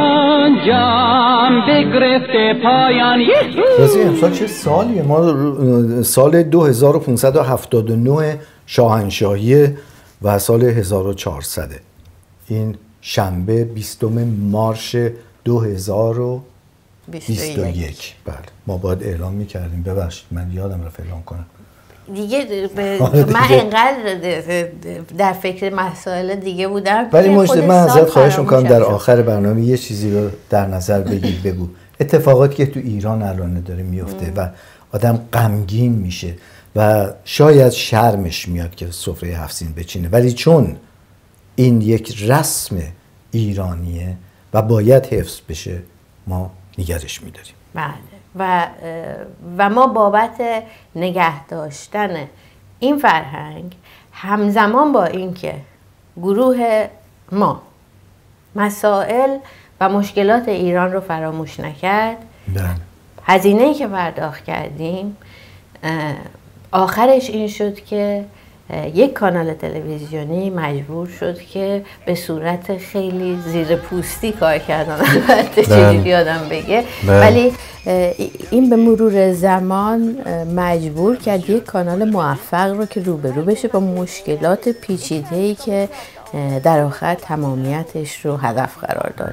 رنجم بگرفته پایان یهو. راستی امسال چه سالیه؟ ما سال دو هزار و پانصد و هفتاد و نه شاهنشاهی و سال هزار و چهارصد. این شنبه بیستم مارس دو هزار و بیست و یک. بله ما باید اعلام میکردیم، ببخشید من یادم رفت اعلام کنم. دیگه من اینقدر در فکر مسائل دیگه بودم ولی مجده من ازت خواهش میکنم در آخر برنامه یه چیزی رو در نظر بگیر بگو اتفاقاتی که تو ایران الان داره میفته و آدم غمگین میشه و شاید شرمش میاد که سفره هفت سین بچینه، ولی چون این یک رسم ایرانیه و باید حفظ بشه ما نگرش میداریم. بله و و ما بابت نگه داشتن این فرهنگ همزمان با اینکه گروه ما مسائل و مشکلات ایران رو فراموش نکرد، هزینه‌ای که پرداخت کردیم آخرش این شد که یک کانال تلویزیونی مجبور شد که به صورت خیلی زیر پوستی کار کردن، البته چجوری یادم بگه، ولی این به مرور زمان مجبور کرد یک کانال موفق رو که روبرو بشه با مشکلات پیچیده‌ای که در آخر تمامیتش رو هدف قرار داد.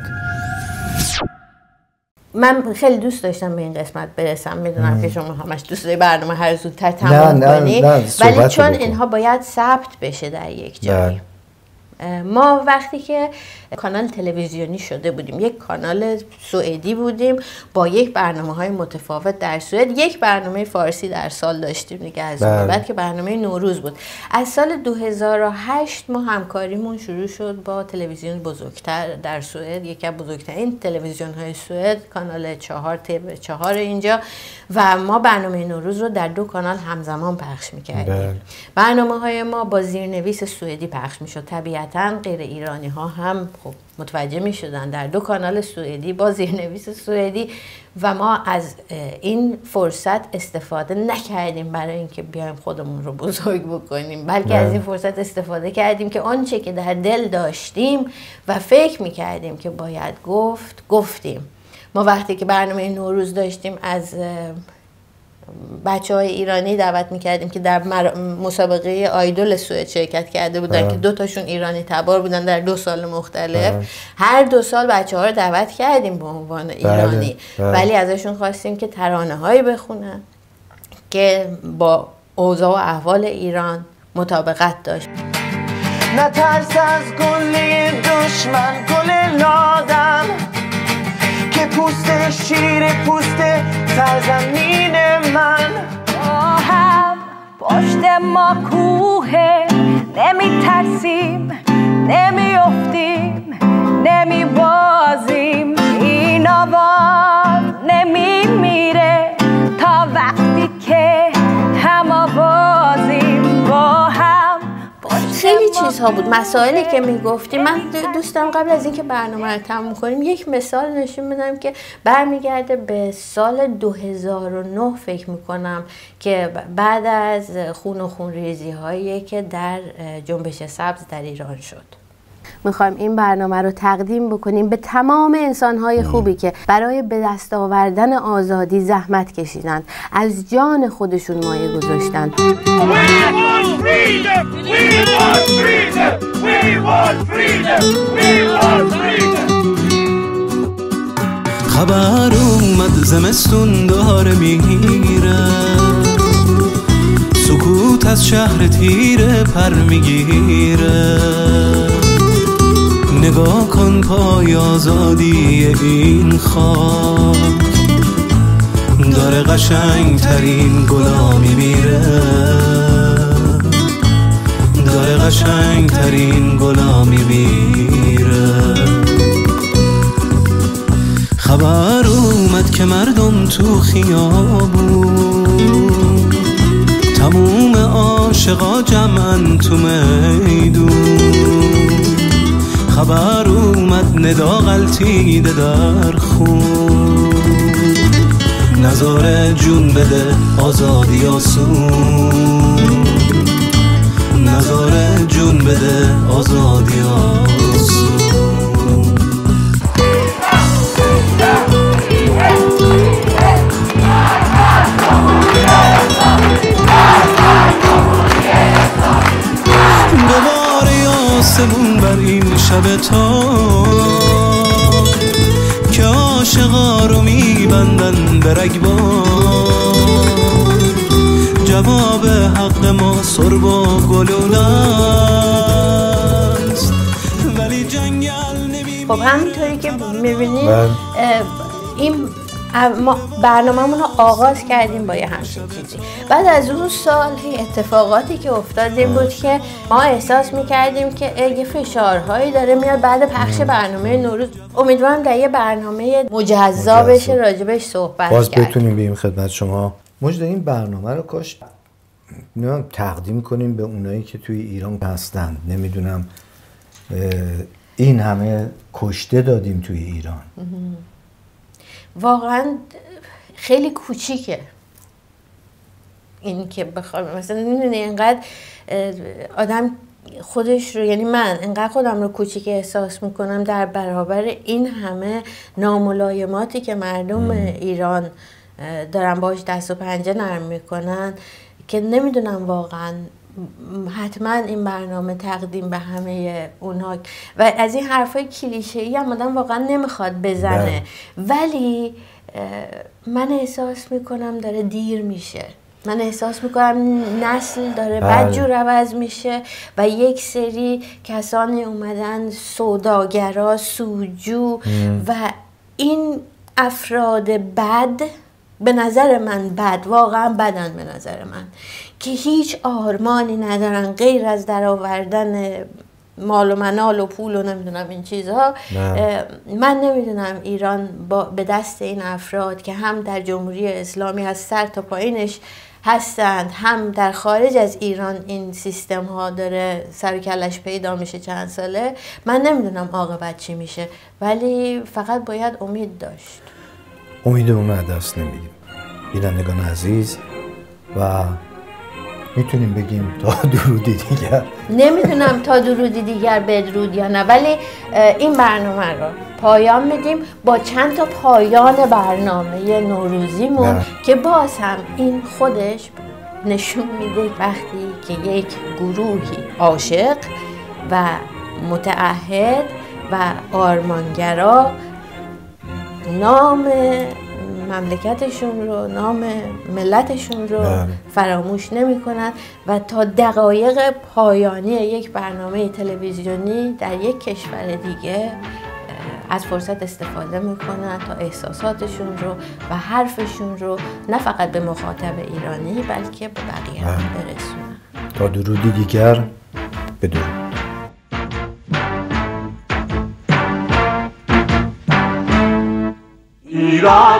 من خیلی دوست داشتم به این قسمت برسم، میدونم که شما همش دوست داری برنامه هر زودتر تمام کنی، ولی چون اینها باید ثبت بشه در یک جایی. ما وقتی که کانال تلویزیونی شده بودیم، یک کانال سوئدی بودیم با یک برنامه‌های متفاوت در سوئد، یک برنامه فارسی در سال داشتیم دیگه از اون بعد که برنامه نوروز بود. از سال دو هزار و هشت ما همکاریمون شروع شد با تلویزیون بزرگتر در سوئد، یکی از بزرگترین تلویزیون‌های سوئد، کانال چهار تیو چهار اینجا، و ما برنامه نوروز رو در دو کانال همزمان پخش می‌کردیم. برنامه‌های ما با زیرنویس سوئدی پخش می‌شد. طبیعتاً غیر ایرانی‌ها هم خب متوجه می شدن در دو کانال سوئدی با زیرنویس سوئدی، و ما از این فرصت استفاده نکردیم برای اینکه بیایم خودمون رو بزرگ بکنیم، بلکه از این فرصت استفاده کردیم که آنچه که در دل داشتیم و فکر می کردیم که باید گفت گفتیم. ما وقتی که برنامه نوروز داشتیم از بچه های ایرانی دعوت میکردیم که در مسابقه آیدول سوئد شرکت کرده بودن اه. که دو تاشون ایرانی تبار بودن در دو سال مختلف. اه. هر دو سال بچه ها رو دعوت کردیم به عنوان ایرانی، بله. بله. ولی ازشون خواستیم که ترانه هایی بخونن که با اوضاع و احوال ایران مطابقت داشت. نترس از گله دشمن، گل لادم که پوست شیر پوست سرزمین من. هم پشت ما کوه، نمی ترسیم نمی افتیم نمی بازیم، این آواز نمی میره تا وقتی که هم آوازیم با هم. خیلی چیزها بود، مسائلی که میگفتیم. من دوستم قبل از اینکه برنامه رو تموم کنیم یک مثال نشون بدم که برمیگرده به سال دو هزار و نه فکر میکنم که بعد از خون و خونریزی هایی که در جنبش سبز در ایران شد. میخوایم این برنامه رو تقدیم بکنیم به تمام انسان‌های خوبی که برای به دست آوردن آزادی زحمت کشیدند، از جان خودشون مایه گذاشتند. خبر اومد زمستون داره میگیره، سکوت از شهر تیره پر میگیره. نگاه کن پای آزادی این خاک، داره قشنگ ترین گلامی میره، داره قشنگ ترین گلامی میره. خبر اومد که مردم تو خیابون، تموم عاشقا جمعن تو میدون. خبر اومد ندا غلطیده در خون، نظاره جون بده آزادی آسون، نظاره جون بده آزادی آسون. دوباره آسمون بر این شب تا که عاشقا رو میبندن به رگبار، جواب حق ما سرب و گلوله است، ولی جنگل نمی. خب همینطوری که میبینید این ما برنامه‌مون رو آغاز کردیم با یه همچین چیزی. بعد از اون سال اتفاقاتی که افتاد این بود که ما احساس میکردیم که یه فشارهایی داره میاد بعد پخش برنامه نوروز. امیدوارم در یه برنامه مجزا بشه راجبش صحبت باز کرد. بتونیم بیم خدمت شما. مجد این برنامه رو کاش نمیدونم تقدیم کنیم به اونایی که توی ایران هستند. نمیدونم این همه کشته دادیم توی ایران. واقعا خیلی کوچیکه این که بخوام مثلا میدونی اینقدر آدم خودش رو، یعنی من اینقدر خودم رو کوچیک احساس میکنم در برابر این همه ناملایماتی که مردم م. ایران دارن باش دست و پنجه نرم میکنن که نمیدونم واقعا حتما این برنامه تقدیم به همه اونها و از این حرفای کلیشه‌ای هم آدم واقعا نمیخواد بزنه ده. ولی من احساس میکنم داره دیر میشه. من احساس میکنم نسل داره بدجور عوض میشه و یک سری کسانی اومدن سوداگرا، سوجو م. و این افراد بد، به نظر من بد، واقعا بدن به نظر من، که هیچ آرمانی ندارن غیر از درآوردن مال و منال و پول و نمیدونم این چیزها. من نمیدونم ایران با به دست این افراد که هم در جمهوری اسلامی از سر تا پایینش هستند، هم در خارج از ایران این سیستم ها داره سر و کلش پیدا میشه چند ساله، من نمیدونم عاقبت چی میشه، ولی فقط باید امید داشت. امیدمون رو دست نمیدیم. بینندگان عزیز و میتونیم بگیم تا درودی دیگر. نمیدونم تا درودی دیگر بدرود یا نه، ولی این برنامه رو پایان میدیم با چند تا پایان برنامه نوروزیمون نه. که باز هم این خودش نشون میده وقتی که یک گروهی عاشق و متعهد و آرمانگرا نام مملکتشون رو، نام ملتشون رو بله. فراموش نمی کنن و تا دقایق پایانی یک برنامه تلویزیونی در یک کشور دیگه از فرصت استفاده میکنن تا احساساتشون رو و حرفشون رو نه فقط به مخاطب ایرانی بلکه به بقیه هم برسونن. تا درودی دیگر بدرود. ایران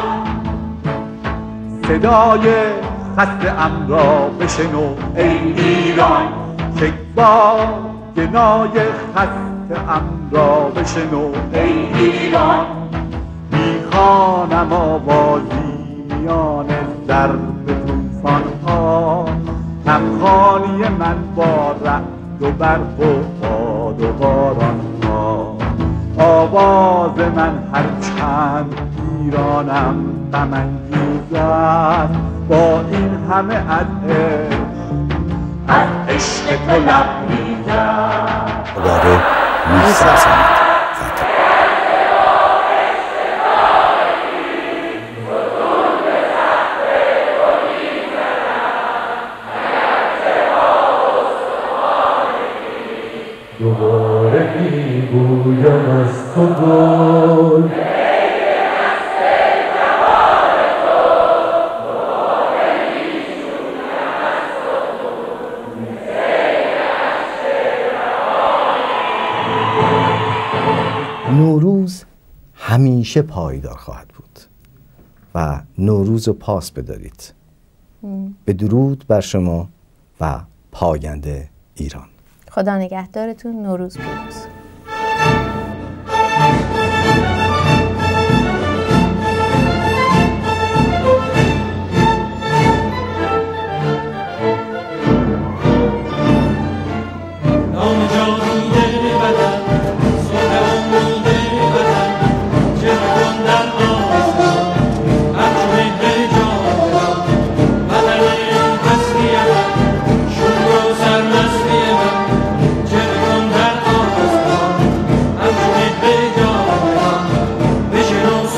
صدای خسته ام را بشنو ای ایران، شکوای گنای خسته ام را بشنو ای ایران. میخوانم آوازیان ضرب طوفان ها، همخوانی من با رعد و برق و باد و باران ها. آواز من هرچند ایرانم غم انگیز است، با این همه از عشق از عشق تو لبریز است. دوباره می‌سازم. دوباره میگویم از تو گل نوروز همیشه پایدار خواهد بود و نوروز رو پاس بدارید. به درود بر شما و پاینده ایران. خدا نگهدارتون. نوروز پیروز.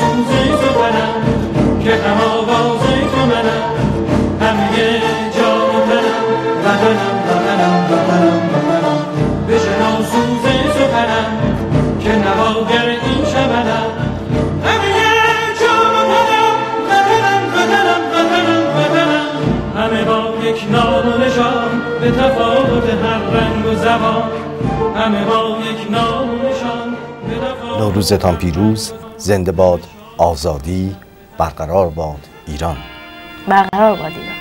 که هم آوازه تو منم، همه جا زبان همه با یک نامشان. نوروزتان پیروز، زنده باد آزادی، برقرار باد ایران. برقرار باد ایران.